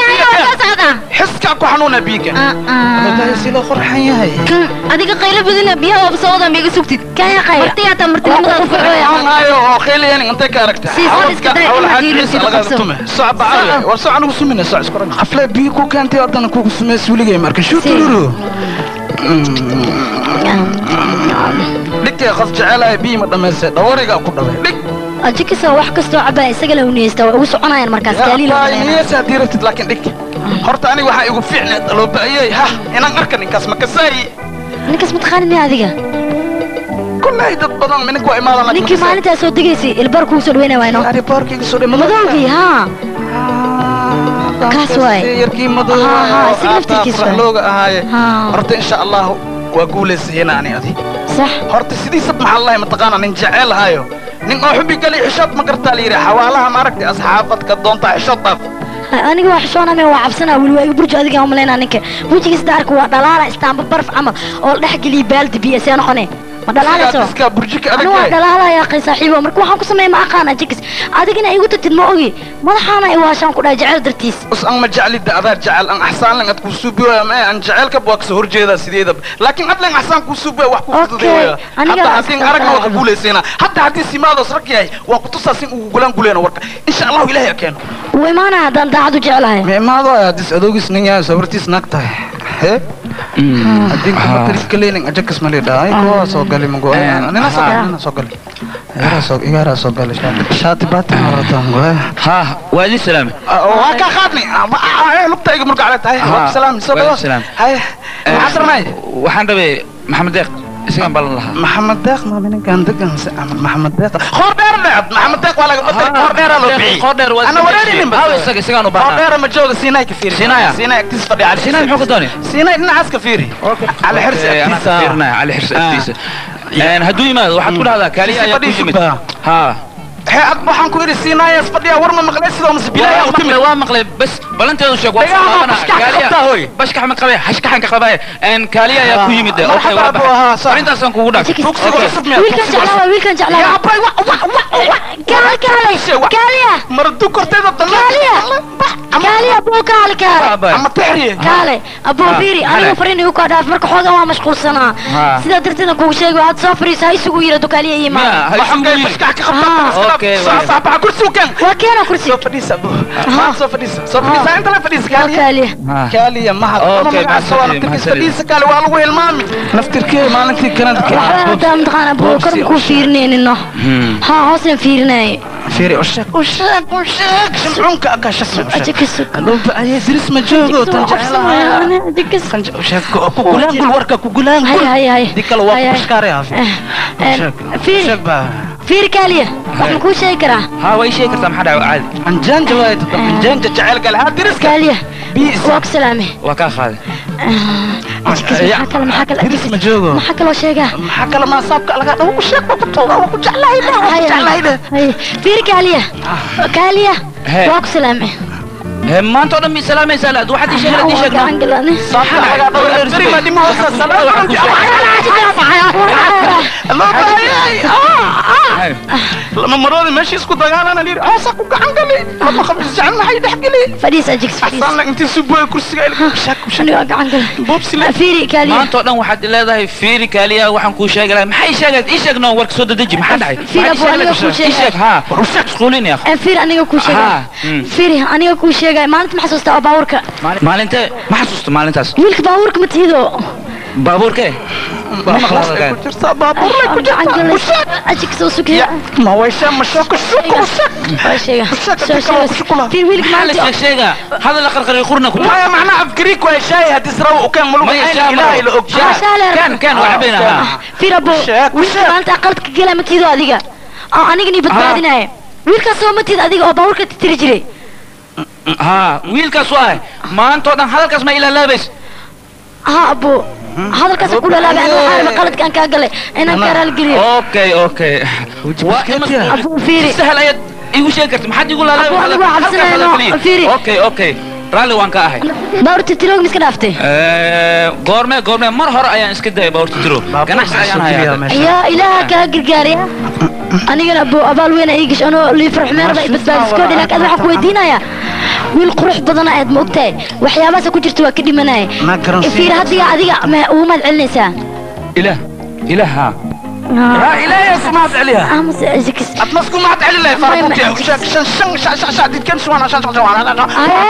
حسك أكو حنونا بيك هذا يصير خرحان ياهي هذيك قيلة بدنا بيها وبصودا بيجي سكتي كان يا قيلة مرتي تمرتي ما تفرعوا أيوه خيلي يعني أنت كاركتر حاول حاجة صعب عليه وصع أنا بسمينا صع سكران حفلة بيكو كانت أردنا كوكو سمي سولي جاي مركز شو تقولوا لك يا خص جعلها بي ما دمسه دوري قاعد كده لك أجيك سو واحد كستو عباية سجله ونيستا وسعنا يعني مركز كالي لا نيسا ديرت لكن لك هرت أنا واحد يقول فعلا لو بأيه ها أنا أركن إنكاس مكساي إنكاس متخانق مي هذيك كلها dad badan minka waa imaadaan ninkii maalintaas soo degaysay ilbar kuu soo dhaweynaa wayno airportkiga soo dhaweynaa madowgii haa kaas waay yarkii madow isaga laftirkiisa looga ahaaye horta insha allah waa guuleysayna ani adi صح horta sidiisa maxaa allah mataqaana nin jecel hayo nin oo xubi gali xishood ma gartaa liiri xawaalaha ma aragtay asxaabadka doonta xishood dhaaf aniga wax shooname waa cabsanaa wili waa igu burjo adiga aan malaynaa ninka wejigiisa daarka waa dhalaala istaamba barf camal oo dhex geliya baaldi biyo see noqonee ma dhalaalayso iska burjika adag waa dhalaalaya qay saaxiibo marka waxaan ku sameeyay ma aqaan ajikis adigina igu tatid ma ogi madaxaana ay waashaan ku dhaay jacayl dartiis us aan ma jacli daadar jacal aan ahsaan lan ad ku suubiyo ma aan jacaylka baa ka soo horjeeda sideeda laakiin ad lan ahsaan ku suubiyo wax ku fududeeyo hadda hadin aragna wada guuleysayna hadda hadii simaado sarkiyay waa ku tusaasin ugu gulan guleena warka insha Allah ilaahay akeen way maana hadan daacadu jecelahay ma imaado hadis adoogis nin yaa sabartiis nagtahay he hadin kuma taris kaleeyin ajakas ma leedahay ko soo gali ma go'ay anina soo gali soo gali igara soo igara soo gali shaati baatan warataan go'ay ha waadi salaam waa ka qaadni ay lugtayga marka ala tahay salaam soo gali hay asrnay waxaan rabay maxamed deeq isaga balan lahaa maxamed deeq ma min gandagan maxamed deeq khor dheer leed maxamed deeq wala qofka khor dheer loo bixi khor dheer waa ana wareerin ba isaga isaga u baahan khor dheer ma jooga siinay ka fiiri siinay siinay aktis fadhi ali siinay muxuu ka doonay siinay dhinacaas ka fiiri ali xirsi aktis fiirnaa ali xirsi aktis een haduu yimaado waxaad ku dhahdaa kaaliya ayaa ku yimid ha هاد waxaan ku iri siinay fadhiya war ma maqlay sidoo mas bilaa u timid waa maqlay bas balanteedu sheeg waa qabanaa kaaliya bashka xamed qabay hashka xanka qabay een kaaliya ayaa ku yimid okay waa baxay arintaas aan kugu dhag wiilkan jeclaa wiilkan jeclaa ya abay wa wa kaaliya kaaliya kaaliya mardu korteeda kaaliya kaaliya boo kaaliya ama tahriye kaaliya abo biri aniga fariin ugu dhaaf marka xooga waa mashquulsanaa sida darteeda kugu sheegay aad soo fariisay isugu yiraahdo kaaliya iimaan waxaan ka bashka ka qabtaa اوكي صح كرسي وكان وكان كرسي سوف فديس ابو ما سوف فديس سوف فديس انت لا فديس كاليا كاليا ما اوكي ما سوى فديس فديس قال والله المامي نفتركي ما انت كانت هذا دام دخان ابو كرم كو فيرنين انه ها حسن فيرناي فيري وشك وشك وشك سمعونك اكاش اجكس لو بقى درس ما جوجو تنجعلها انا اجكس وشك كوغولان كل وركه كوغولان هاي هاي هاي ديك الوقت مشكاري في فير كاليا waxaan ku sheegi karaa ha way sheegi kartaa maxaa dhaw caadi anjaan jawaad anjaan jacayl gal ha diris kaliya waa ku salaamay waa ka qaaday maxaa kale maxaa kale diris ma joogo maxaa kale sheega maxaa kale ma saabka laga dhaw ku sheeg ku tooga ku jeclahay ku jeclahay fiir kaliya kaliya waa ku salaamay maanta oo dhan mi salaamaysaa laad waxaad ii sheegay ii sheegna saabka laga dhaw bari ma dimo wasa salaam لما مرودي ماشي اسكو دغان انا لير عاصق وقعن قلي لما خبز جعل ما حيد حقلي فديس اجيك فديس اصلا انت سبوي كرسي قال شاك انا قعن قلي بوبسي فيري كاليا maanta oo dhan waxaad leedahay fiiri kaaliya waxaan ku sheegay maxay sheegay ii sheegno warka soo dadeji maxaa dhacay fiir abu aniga ku sheegay sheeg ha ruushak isquulin ya fiir aniga ku sheegay fiir aniga ku sheegay maalinta ma xasuusta baaburka maalinta ma xasuusta maalintaas wiilka baaburka ma tiido baaburka ما خلاص كان بابور لك وشك اجيك سو سكيا ما هو هشام مشوك الشوك وشك شيء في ويلك ما لك شيء هذا اللي قرقر يخرنا كله ما معنى افكريك ولا شاي هتسروا وكان ملوك الهي لو كان كان وعبينا في ربو وش انت اقلتك كلمه تيدو اديغا اه انيغني بدباديناي ويلك سو متيد اديغا او باورك تتري جري ها ويلك سو ما انت دان هذا ما الى لابس ها ابو هذا الكاس كله لا بعد حارب قلت كان كاقلي انا كرا القريب اوكي اوكي ابو فيري سهل ايد ايو شيكرت ما حد يقول لا لا فيري اوكي اوكي رالي وان كاهي باورتي تيروغ مسك دافتي ايه غورمه غورمه مر هور ايان اسك داي باورتي تيرو ganacsi ayaan hayaa يا اله ka gargaariya aniga ابو abal weyn ay gasho ano li farx meerba badbaadisko dilak aad waxa ku weydiinaya wiil qurux badan aad ma ogtahay waxyaabaha ku jirta waa ka dhimanay fiir hadiga adiga ma uu mad celinaysaa ilaah ilaah لا إله شيء ما تعليها أمس أجكس أتمسكوا ما تعلي لي فاربوك شن شن شن شن شن شن ديت كم شوانا شن شن شوانا لا لا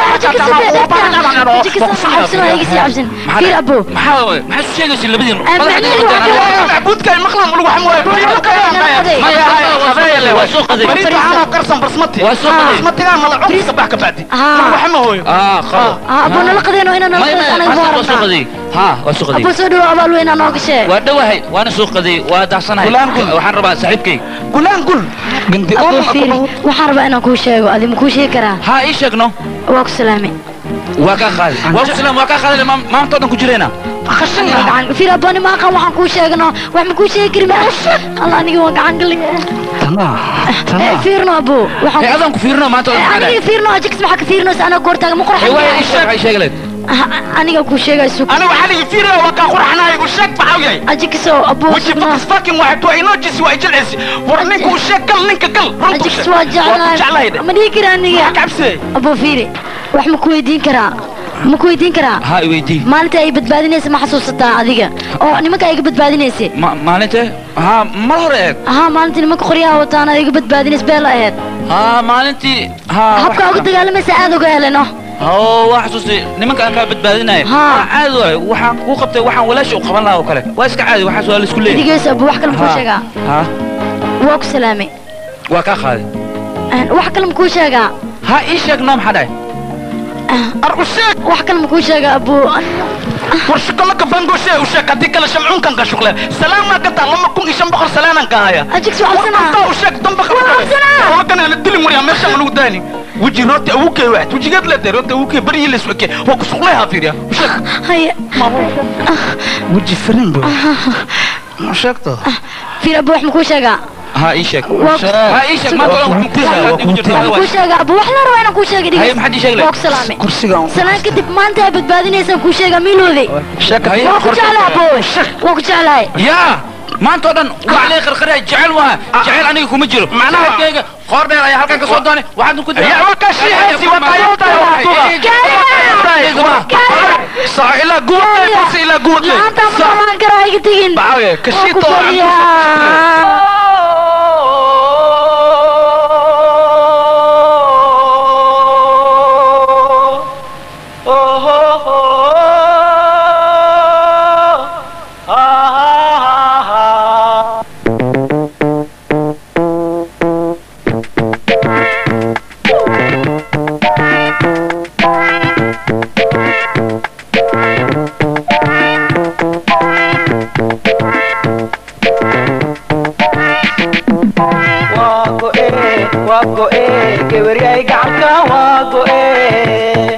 أجكس عبسن أجكس عبسن في أبو محاول ما حد شيء قصي اللي بدين معبود كان مخلم ملوك حموي ما يا هاي وسوق ذي بريد أنا قرصن برسمتي برسمتي أنا ملعوب صباح كبعدي ملوك حموي آه خلاص أبو نلقدين وين أنا أنا وسوق ذي ها وسوق ذي أبو سودو أبو وين أنا قشة ودوهي وأنا سوق ذي ودعسنا وحن ربع صاحبك قولان قول قندي أبو فيري وحرب أنا كوشة وأدي مكوشة كرا ها إيش يكنو واك سلامي وكا خالد واك سلام وكا خالد ما ما تقدر كجرينا خشنا في رباني ما قام وحن كوشة كنا وحن كوشة كريمة الله أني واك عنقلي تمام تمام فيرنا أبو وحن هذا كفيرنا ما تقدر أنا فيرنا أجيك سمح كفيرنا أنا قرتها مقرح هو إيش إيش قلت أنا كوشة سوق أنا وحالي فيرنا وكا قرحنا يقول شك بعوي أجيك سو أبو وجي بقص فاكين واحد وإنه جس وإجلس ورنيك وشك قل نك قل أجيك سو جعلنا ما ديكرا أني كعبسي أبو فيري wax ma ku weydiin karaa ma ku weydiin karaa ha i weydii maalinta ay badbaadinaysa ma xasuusataa adiga oo nimanka ay badbaadinaysa maalinta ha mar hore eeg ha maalinta nimanka qoryaha wataan ay badbaadinaysa beel ahayd ha maalintii ha habka uga dagaalamaysa aad uga heleno oo wax xasuusi nimanka aan ka badbaadinayo aad waay waxaan ku qabtay waxaan walaash u qaban lahaa oo kale waa iska caadi waxa soo la isku leeyahay digeys abu wax kale ku sheegaa ha waa ku salaamay waa ka qaaday wax kale ku sheegaa ha ii sheeg noom xaday أرقصك وحكى لهم كل شيء أبو ورشكلك بنقوشة وشك هديك لشمعون كان كشغله سلام ما قطع لما كون إيش بخر سلامة كهايا أجيك سؤال سنة وقطع وشك دم بخر سنة وكان الدليل مريا ماشى من وداني وجي روت أوكي واحد وجي قد لا روت أوكي بري يلس وكي وكشغلها فيريا وشك هيا وجي فرين بو وشك تو في أبو أحمد كل شيء ها ايشك ها ايشك ما تقول كوشيغا ابو waxna raba inaan ku sheego hay maxad sheegay waa salaamay kursiga salaan kadib maanta ay badbaadinaysan ku sheega miloodi shaka waa ku jeclaa abo waa ku jeclaa ya maanta oo dhan waa leey qarqaray jecel waa jecel aniga kuma jiro macnaha kayga qoor dheer ayaa halkan ka soo doonay waxaad ku diray waa ka shiixaysi waa qayota صح إلى قوة بس إلى قوة لا أنت ما كراهي تجين بعوي كشيطة واقو ايه كبرياي قعبكا واقو ايه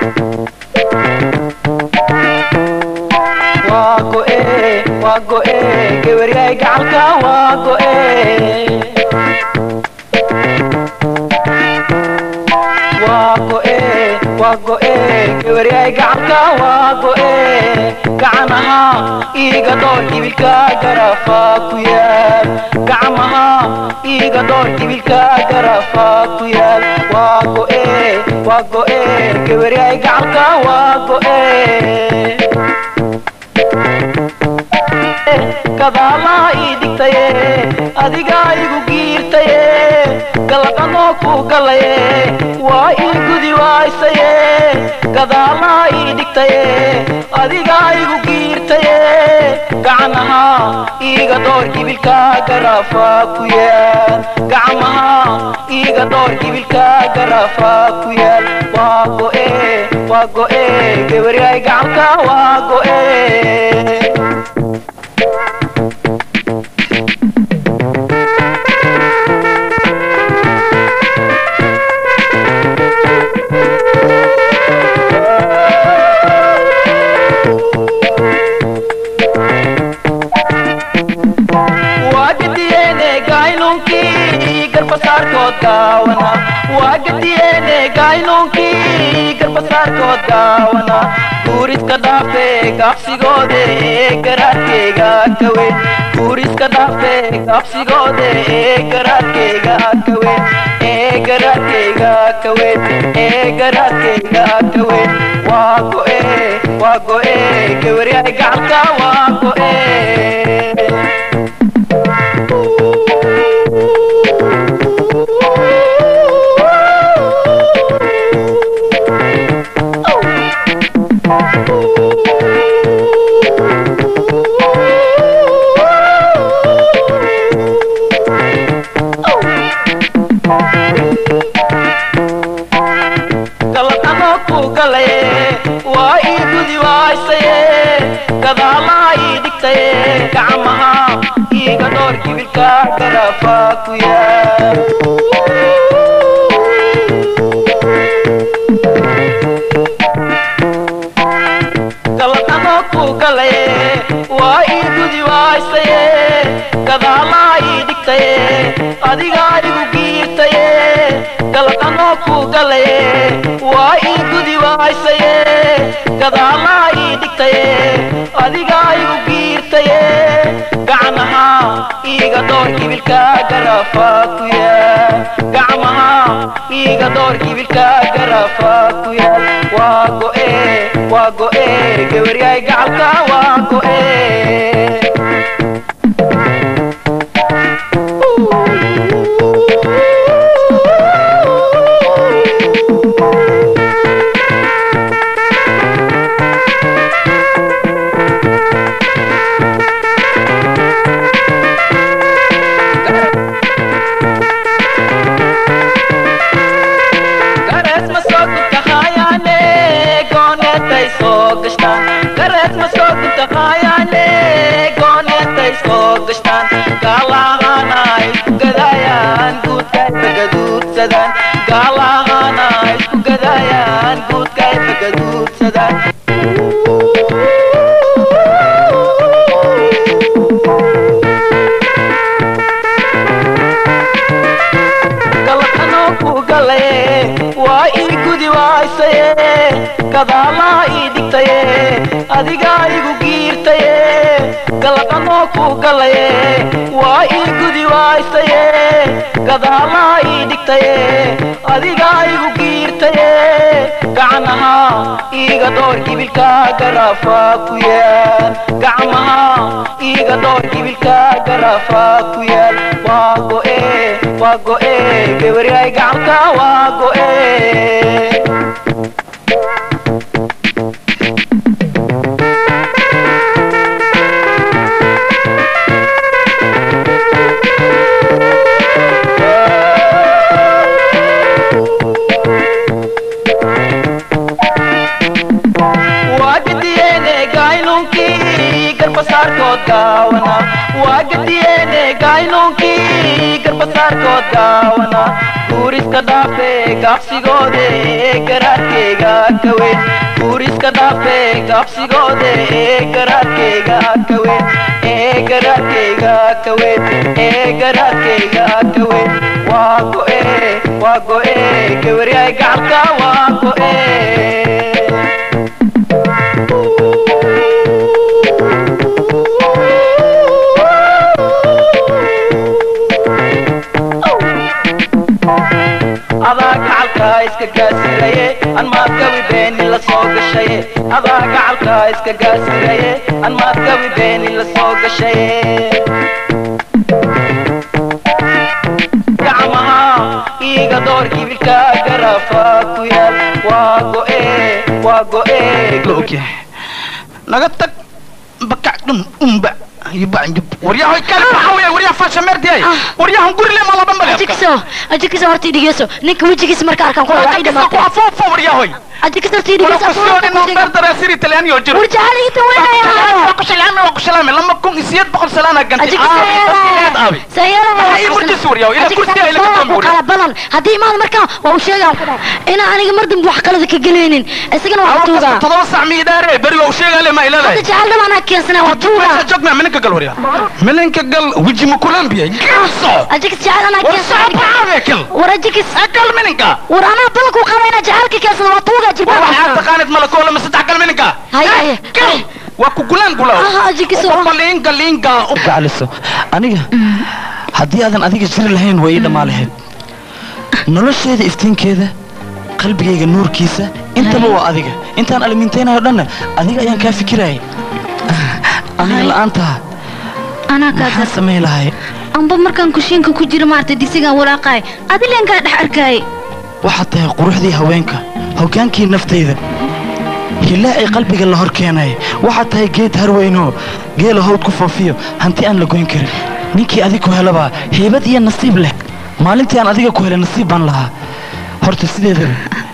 واقو ايه واقو ايه كبرياي قعبكا واقو ايه واقو ايه واقو ايه كبرياي قعبكا واقو ايه قعمها ايقا دور كبيركا قرافا كيال قعمها iga door kibilka garafa ku yaal waa go'ee waa go'ee gabaryaay gacalka waa go'ee kadaalaa ii dhigtaye adigaa igu giirtaye galadhanoo ku galaye waa ii gudi waaysaye kadaalaa ii dhigtaye adigaa igu giirtaye gacanaha iiga door kibilka garafa ku yaal gacmaha iiga door kibilka garafa ku yaal waa go'ee waa go'ee gabaryaay gacalka waa go'ee daawana waa gadiyeene gaaynuunkii garbasaarkood daawana guuriska dhaafe gaabsigoode garaadkeyga ka weyn guuriska dhaafe gaabsigoode garaadkeyga ka weyn ee garaadkeyga ka weyn ee garaadkeyga ka weyn waa go'ee waa go'ee gabaryaay gacalka waa go'ee kibilka garafakuya galatano ku galaye waa ii gudi waasaye gadaalaa ii dhigtaye adigaa igu giirtaye galatano ku galaye waa ii gudi waasaye gadaalaa ii dhigtaye adigaa igu giirtaye gacmaha iiga door kibilka garafakuya gacmaha iiga door kibilka garafakuya waa go'e waa go'e gabaryaay gacalka waa go'e gareed ma soo gunta qaayane goonetay soo gashtaan gaalahana isku gadayaan guudkay bagaduudsadaan gaalahana isku gadayaan guudkay bagaduudsadaan galatano ku galaye waa ii gudi waasaye gadaalaa ii dhigtaye adigaa igu giirtaye galadhanoo ku galaye waa ii gudi waasaye gadaalaa ii dhigtaye adigaa igu giirtaye gacmaha iiga door kibilka garafaku yaal gacmaha iiga door kibilka garafaku yaal waa go'e waa go'e gabaryaay gacalka waa go'e garbasaarkood gaawana waa gadiyeene gaynuunkii garbasaarkood gaawana guuriska dhaafe gaabsigoode ee garaadkeyga ka weyn guuriska dhaafe gaabsigoode ee garaadkeyga ka weyn ee garaadkeyga ka weyn ee garaadkeyga ka weyn waa go'e waa go'e gabaryaay gacalka waa go'e adaa gacalka iska gaasiraye an maad gawi beeni la soo gashaye adaa gacalka iska gaasiraye an maad gawi beeni la soo gashaye gacmaha iiga door kibilka garafaku yaal waa go'e waa go'e ogyahay naga tag bakac dhun umba waryahay kale waxa weeye waryaha faasha meerdiyay waryahan guri le ma la dhanbale ajikso ajikso horti dhigeeso ninka wajigiisa marka arkaan ku waa idhamaatay ku afofo waryahay ajikso horti dhigeeso afofo no dardara siri talyaani oo jiro warjaali inta weynaya waa ku salaamay waa ku salaamay lama kun isiyad boqol salaana ganti ajikso sayara ay warti suuriyo ila kursiga ila ka tambur kala balan hadii maad marka waa u sheegaa ku dhahay ina aniga mardan wax qalad ka galeenin isagana waa tuuga todoba sac miidaare bari waa u sheegaa le ma ilaaday hada jacalna ana keensana waa tuuga jogna minka gal waryaha minka gal wiji ma kulambiya gaso ajikso jacalna keensana كل ورجيك أكل منك ورانا بلك وقرينا جعلك كيس وطوغة جبال وحتى كانت ملك ولا مسد أكل منك هاي هاي كل وكلان كلها آه أجيك سو وقلين قلين قا أبقى لسه أنا هدي أذن أذيك جري لهين ويدا ما لهين نلش هذا إفتين كذا قلبي يجي نور كيسة أنت مو أذيك أنت أنا لمنتين هذا أذيك أيام كافي كراي أنا الآن أنت أنا كذا سمي لهاي أنا بمركان كوشينك كوجير مارتي ديسيغا وراقاي أدلين كاد حركاي وحتى قروحدي هوينك هو كان كي نفتيده هلاقي قلبي الله هركيناي وحتى جيت هروينو جيل هود كفافيو هنتي أنا لقين كري نيكي أذيكو هلبا هيبتي النصيب له مالنتي أنا أذيكو هلا نصيب بان لها هرت سيدي ذا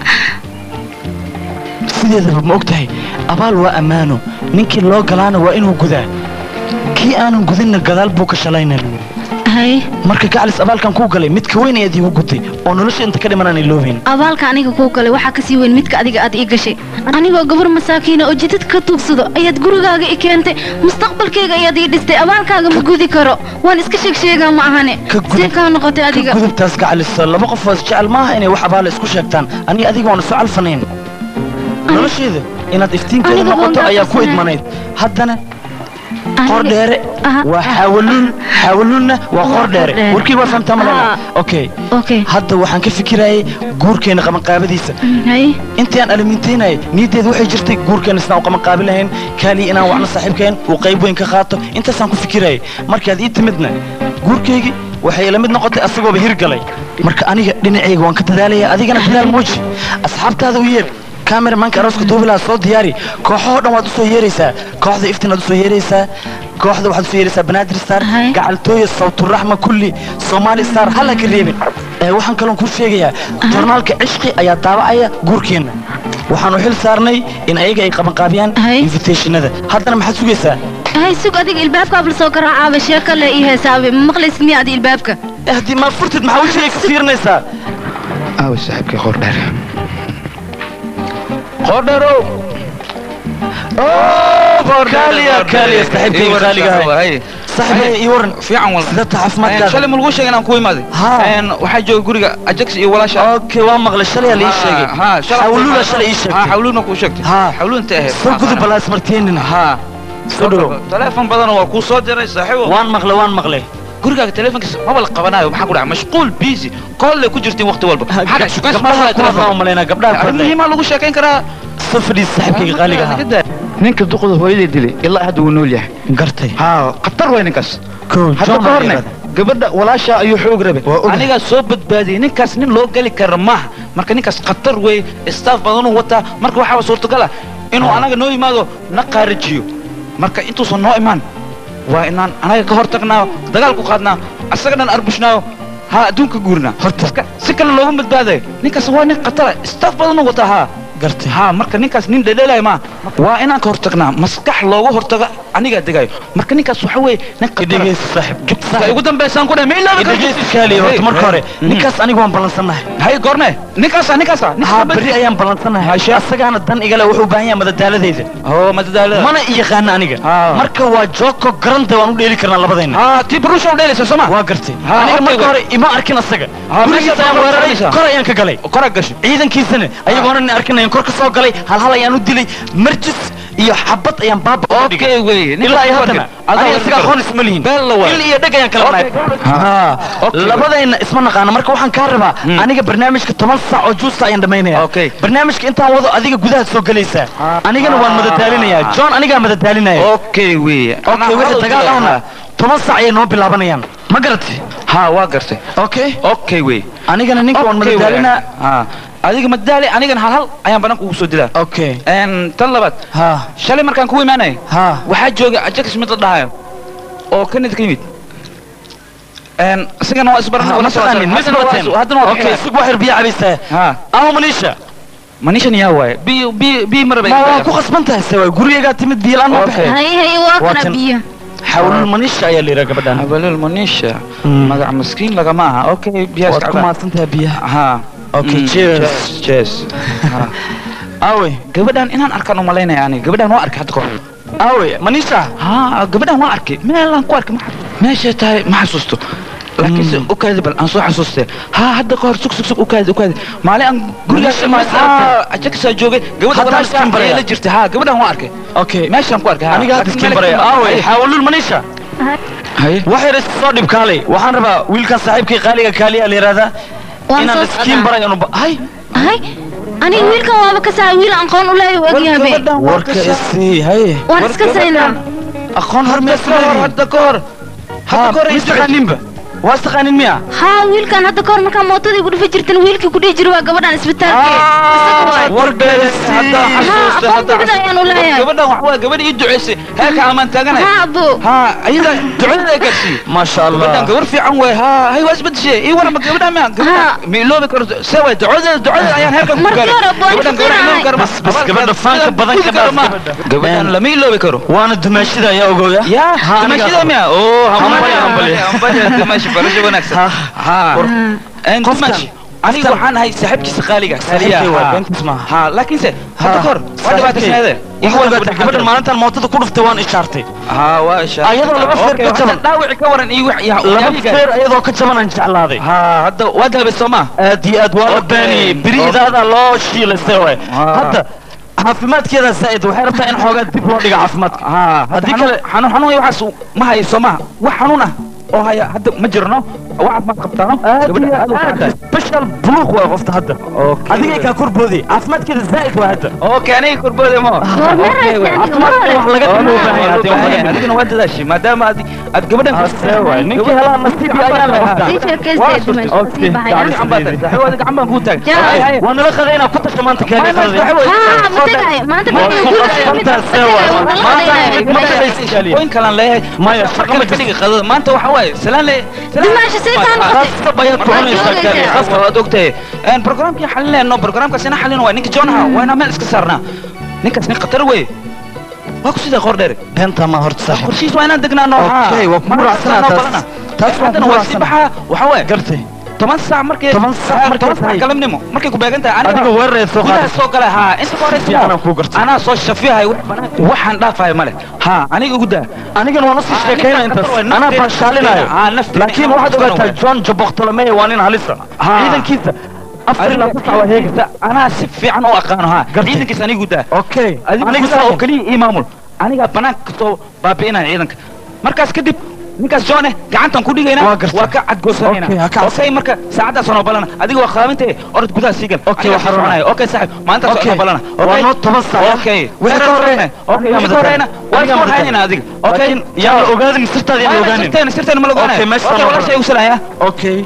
سيدي ذا بموقتها أبال وأمانو نيكي لو قلانا وإنه قذا كي أنا قذنا القذال بوك شلاينا hay marka gacalis abaalkan ku galay mid ka weyn ayaad iigu gutay oo nolosha inta ka dhimanaan iloobayn abaalka aniga ku galay waxa ka sii weyn midka adiga aad ii gashay anigoo gabar masaakiin oo jidad ka tuugsado ayaad gurigaaga i keentay mustaqbalkayga ayaad ii dhistay abaalkaaga ma gudi karo waan iska sheeg sheegaa ma ahane see kaa noqotay adiga gudubtaas gacalis laba qof oo jecel maaha inay wax abaal isku sheegtaan aniga adiga waan isu calfanayn nolosheeda inaad iftiinkeeda noqoto ayaa ku idmanayd haddana قرديرة وحاولون حاولونا وقرديرة وركي وفهم تماما اوكي اوكي هذا وحن كفكراي غوركين قمن قابديسا هاي انت ان المنتيناي نيديد waxay jirtay غوركين isna qama qaabilahayn kali ina waxna saaxiibkeen uu qayb weyn ka qaato inta san ku fikiray markaad ii timidna غورkeygi waxay la mid noqotay asagoo ba hirgalay marka aniga dhinacayga waan ka dadaalaya adigana dadaal muuji asxaabtaada u yeer كاميرا مانك أروسك دوبلا صوت دياري كوحو دم وادو سو يريسا كوحدة إفتن وادو سو يريسا كوحدة وادو سو يريسا بنادر ستار قعلتوي صوت الرحمة كلي صومالي ستار هلا كريبين اه وحن كلهم كل شيء يا جورنالك عشقي أيا طابع أيا غوركين وحنو حل صارني إن أيجا يقبل قابيان إنفيتيشن هذا هذا أنا محسوب يسا هاي سوق أديك الباب قبل سوكر عاب شكل إيه سابي مخلص ني أدي البابك اهدي ما فرتت محاولش كثير نسا أو صاحبك خردر خردرو اوه كاليا كاليا صاحبي غالي صاحبي يورن في عن والله سدت عفمتك شلي ملغو شيغان كوي مادي ان waxa joog guriga ajax iyo walaasha okay waa maqlay shalay la sheegay ha xawluuna shalay ii sheegay ha xawluuna ku sheegtay ha xawluunta ahayd soo gudub balaas marteenina ha soo dhaw telefoon badan waa ku soo diray saaxiibo waan maqlay waan maqlay guriga telefoonkiisa ma wal qabanayo maxaa ku dhacay mashquul busy kolle ku jirtay waqti walba xaga shaqada ma ku maleyna gabdhaha kordhay muhiim lagu sheekayn karaa safri saaxiibkayga qaaliga ah ninka duqada hooyadii dilay ilaa hadda uu nool yahay gartay ha qatar way ninkaas koo hadda horne gabadha walaasha ayuu xoog rabay aniga soo badbaadiyay ninkaas nin loo gali karo ma marka ninkaas qatar way staff badan uu wata marka waxa suurtagal ah inuu anaga noo yimaado na qaarijiyo marka intuu soo noo imaan waa inaan anaga ka hortagnaa dagaal ku qaadnaa asagana arbushnaa ha adduunka guurna horta si kale looga badbaaday ninkaas waa nin qatar staff badan uu wata ha gartay ha marka ninkaas nin dhadheelay ma waa inaan ka hortagnaa maskax looga hortaga aniga degayo marka ninkaas waxa weey nin qadigeys saaxib jugta ugu dambeysaan ku dhameey ilaa qadigeys kaali horta marka hore ninkaas anigu waan balansanahay hay goorne ninkaas ninkaas ha bari ayaan balansanahay asagana dan igala wuxuu baahan yahay madadaaladeeda oo madadaalada mana yaqaan aniga marka waa jooko garanta waan u dheeli karnaa labadayna ha ti brusho u dheelaysa soma waa gartay aniga marka hore ima arkin asaga gurigiisa ayaan weeraray kor ayaan ka galay kor gashay ciidankiisana ayagoona arkin ayaan kor ka soo galay hal hal ayaan u dilay marjis iyo xabad ayaan baaba u dhigay okay way ilaa ay hadana adiga isaga aqoon isma lihin il iyo dhag ayaan kala nahay ha labadayna isma naqaan marka waxaan ka rabaa aniga barnaamijka toban saac oo juusta ayaan dhameynaya barnaamijka intaan wado adiga gudaha soo galaysaa anigana waan madadaalinayaa john aniga madadaalinaya okay way okay wixii dagaal ahna toban saac ayay noo bilaabanayaan ma garatay ha waa gartay okay okay way anigana ninka waan madadaalinaa ha adiga maddaali anigana hal hal ayaan banaan kugu soo dilaa okay een tan labaad ha shalay markaan ku imaanay ha waxa jooga ajax mid la dhahayo oo kanid ka yimid een asigana waa isbaran wala soo hadana okay sug waxir biya cabisa ha aho manisha manisha niya waay bi bi bi marba ma ku qasbantahay saway guriga timid biyo laan ma baxay hay hay waa kana biyo حاول المنيشة يا اللي رقبتنا حاول المنيشة مقع مسكين لقى معها اوكي بيها واتكم ما تنتهي بيها ها اوكي تشيرز تشيرز اوي قبدان انان اركان امالينا يعني قبدان ما ارك حتى كور اوي منيشة ها قبدان ما اركي من الان كوارك ماشي تاي ما حسوسته لكن اوكاذب الان سو حسوسته ها هدا كور سك سك سك اوكاذب اوكاذب مالي ان قول ما اجاك سا جوغي قبدان سكين بري لا جرتي ها قبدان ما اركي اوكي ماشي ان كوارك ها انا قاعد سكين بري اوي حاولوا المنيشة هاي waxay soo dhib kaalay waxaan rabaa wiilka saaxiibkii qaaliga kaaliya leerada inaan skin barayo hay hay ani wiilkan waaba ka saa wiil aan qoon u leeyahay ogyahay warka isii hay waan iska saynaa aqoon hormeesna hadda koor hadda koor isqaninba واستقانين ميا ها ويل كان هذا كور مكان موتدي ku dhufay jirtan wiilkii ku dhigi jiray waa gabadhan isbitaalka warbees hadda xasuusta hadda ayaan u leeyahay gabadhan wax waa gabadh ii duceysay heerka amaan taaganahay ha abu ha ayada ducada ay gaarsi ما شاء الله gabadhan gabar fiican way ha hay waa isbedeshay ii warma gabadhan ma gabadhan mi loobi karo sawa ducada ducada ayaan heerka ku gaaray gabadhan gabadhan inuu karo bas بس gabadha faanka badan ka dhaaf gabadhan lama ii loobi karo وانا دماشيدا يا اوغويا يا دماشيدا ما oo hambali hambali hambali damashi barajo wanaagsan ha انت ماشي aniga waxaan ahay saaxiibkiisa qaaliga qaaliga ha laakiin se hadda kor wada baad sheeday gabadhan maalintan mootada ku dhuftay waan ishaartay ha waa ishaartay ayadoo laba feer ka jaban dhaawici ka waran iyo wax laba feer ayadoo ka jaban aan jeclaaday ha hadda waa galbay Soomaa aad iyo aad waa baani biriidaada loo shiilasay way hadda caafimaadkeeda saaid waxay rabtaa in xoogaa dib loo dhigo caafimaadka ha hadda kale xanuun xanuun waxaas ma hayo Soomaa wax xanuun ah oo haya hadda ma jirno wax ma qabtaano gabadha aad u qabtay special buluq waa qofta hadda adiga ka kurboodi caafimaadkeeda zaaid waa hadda okay aniga kurboodi ma okay caafimaadka wax laga dhimo baahan hadda adiguna waa dadaashi maadaama aad aad gabadhan kastaa ninki helaa nasiib ayaa la qabtaa okay saxawada gacan baan ku taag waan la qadayna ku tasha maanta kale qaday ha maanta maanta maanta وين كلام ليه ما يفرق ما تيجي قضاء ما انت وحواي سلام ليه دماشي سيتان خاصة بيات كوني سكري خاصة دكتور ان برنامج كي حلنا انه برنامج كسينا حلنا وين نيك جونها وين ما اسكسرنا نيك سنين قطر وي واكو سيده خور دير بنت ما هرت صح قرشيش وين دقنا نو اوكي وكمر عسنا تاس تاس سبحه وحواي قرتي toban saac markay toban saac markay tahay kalamnimo markay ku beegan tahay aniga weeray soo qaad soo kala ha inta qoraysa ana ku gartay ana soo shafiyahay waxaan dhaafay male ha aniga ugu daa aniga waan soo sheekayna inta ana bashaalinayo laakiin waxaad ogaataa John Jabokhtolomey waa nin halisa ciidankiisa afar la ku soo heegta ana si fiican oo aqaano ha ciidankiisa aniga ugu daa okay aniga soo kali imaamul aniga banaanka soo baabiina ciidanka markaas kadib ninkaas John gacantan ku dhigayna waa ka cad goosanayna okay marka saacada soo balana adiga waa qaabintay orod gudaha siigan okay waxa roonay okay saaxib maanta soo balana okay waa toban saac okay wixii horeyna okay ma horeyna waa soo hayna adiga okay yaa ogaadin sirtaada yaa ogaanin sirtaada sirtaada ma ogaanay okay meesha wala shay u salaya okay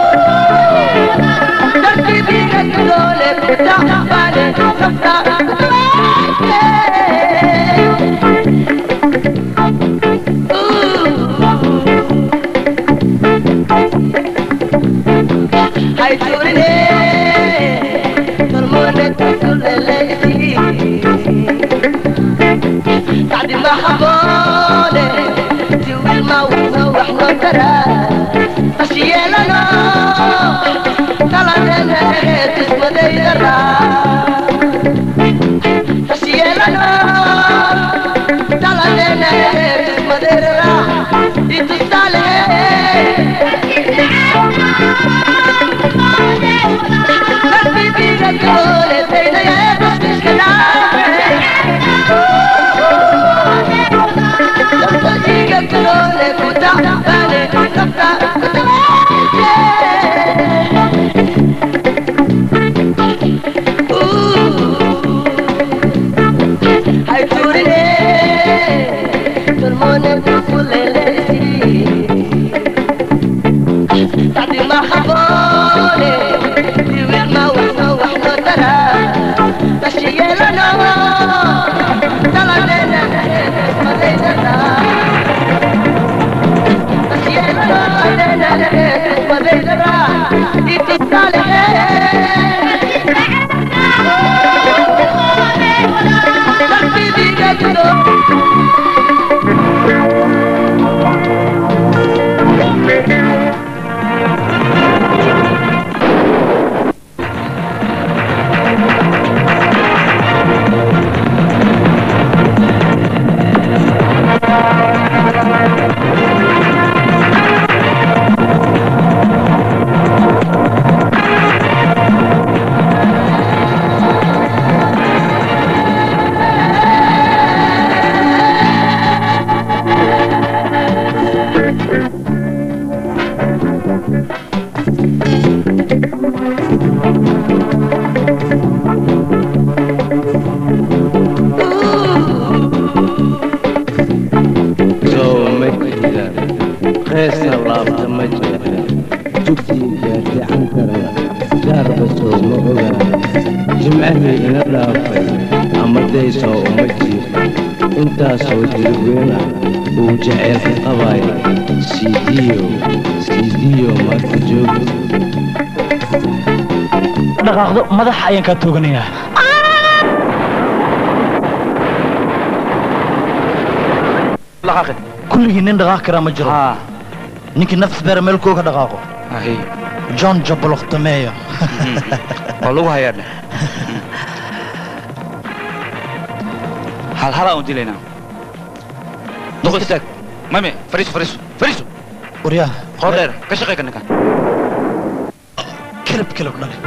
Stop, ترى أشيالنا طلعنا تسمى ديرا أشيالنا طلعنا تسمى ديرا يتصالح حبيبي رجول سيدة يا بس dhaqaaqdo madax ayaan ka tooganayaa dhaqaaqid kulligii nin dhaqaaq kara ma jiro ninkii nafs beera meel kooga dhaqaaqo john jaboloqtameeyo waa lagu hayaadhe hal halaa un dilaynaa noqo istaag mame fariiso fariiso fariiso waryaa qoor dheer ka shaqey ka ninkan kelab kelab dhale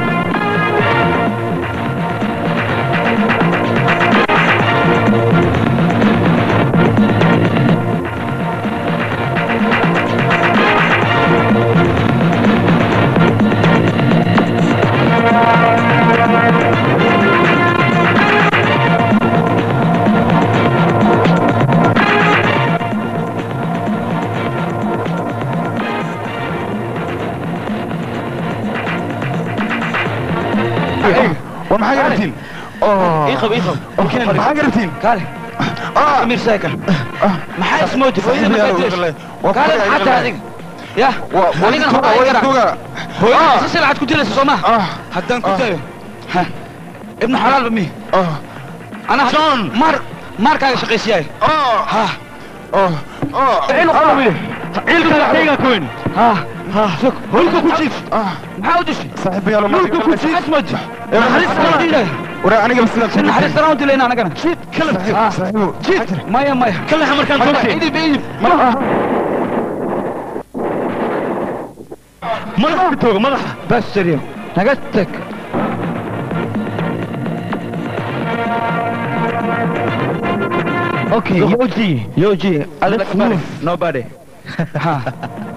ومحا قربتين يخب يخب محا قربتين كالي امير ساكن محا اسمه تفاهم ما قدرش كالي حتى هذيك يا ولينا نحطها يقرا هو اساس العاد كنت لسه سوما هدان كنت ها ابن حلال بمي انا جون مار مار كاي شقيسياي ها اه اه عيلو قلبي عيلو كاي كوين ها ها شوف هولكو كوتشيف maxaa u dishay saaxiib yaalo ma ku ku asmad naxariis kala dilay wara aniga bas la naxariis kala dilayna anagana shit kala saaxiibo shit maya maya kala markaan toogtay idib idib madaxa tooga madaxa bas sariyo naga tag okay yoji yoji let's move nobody ha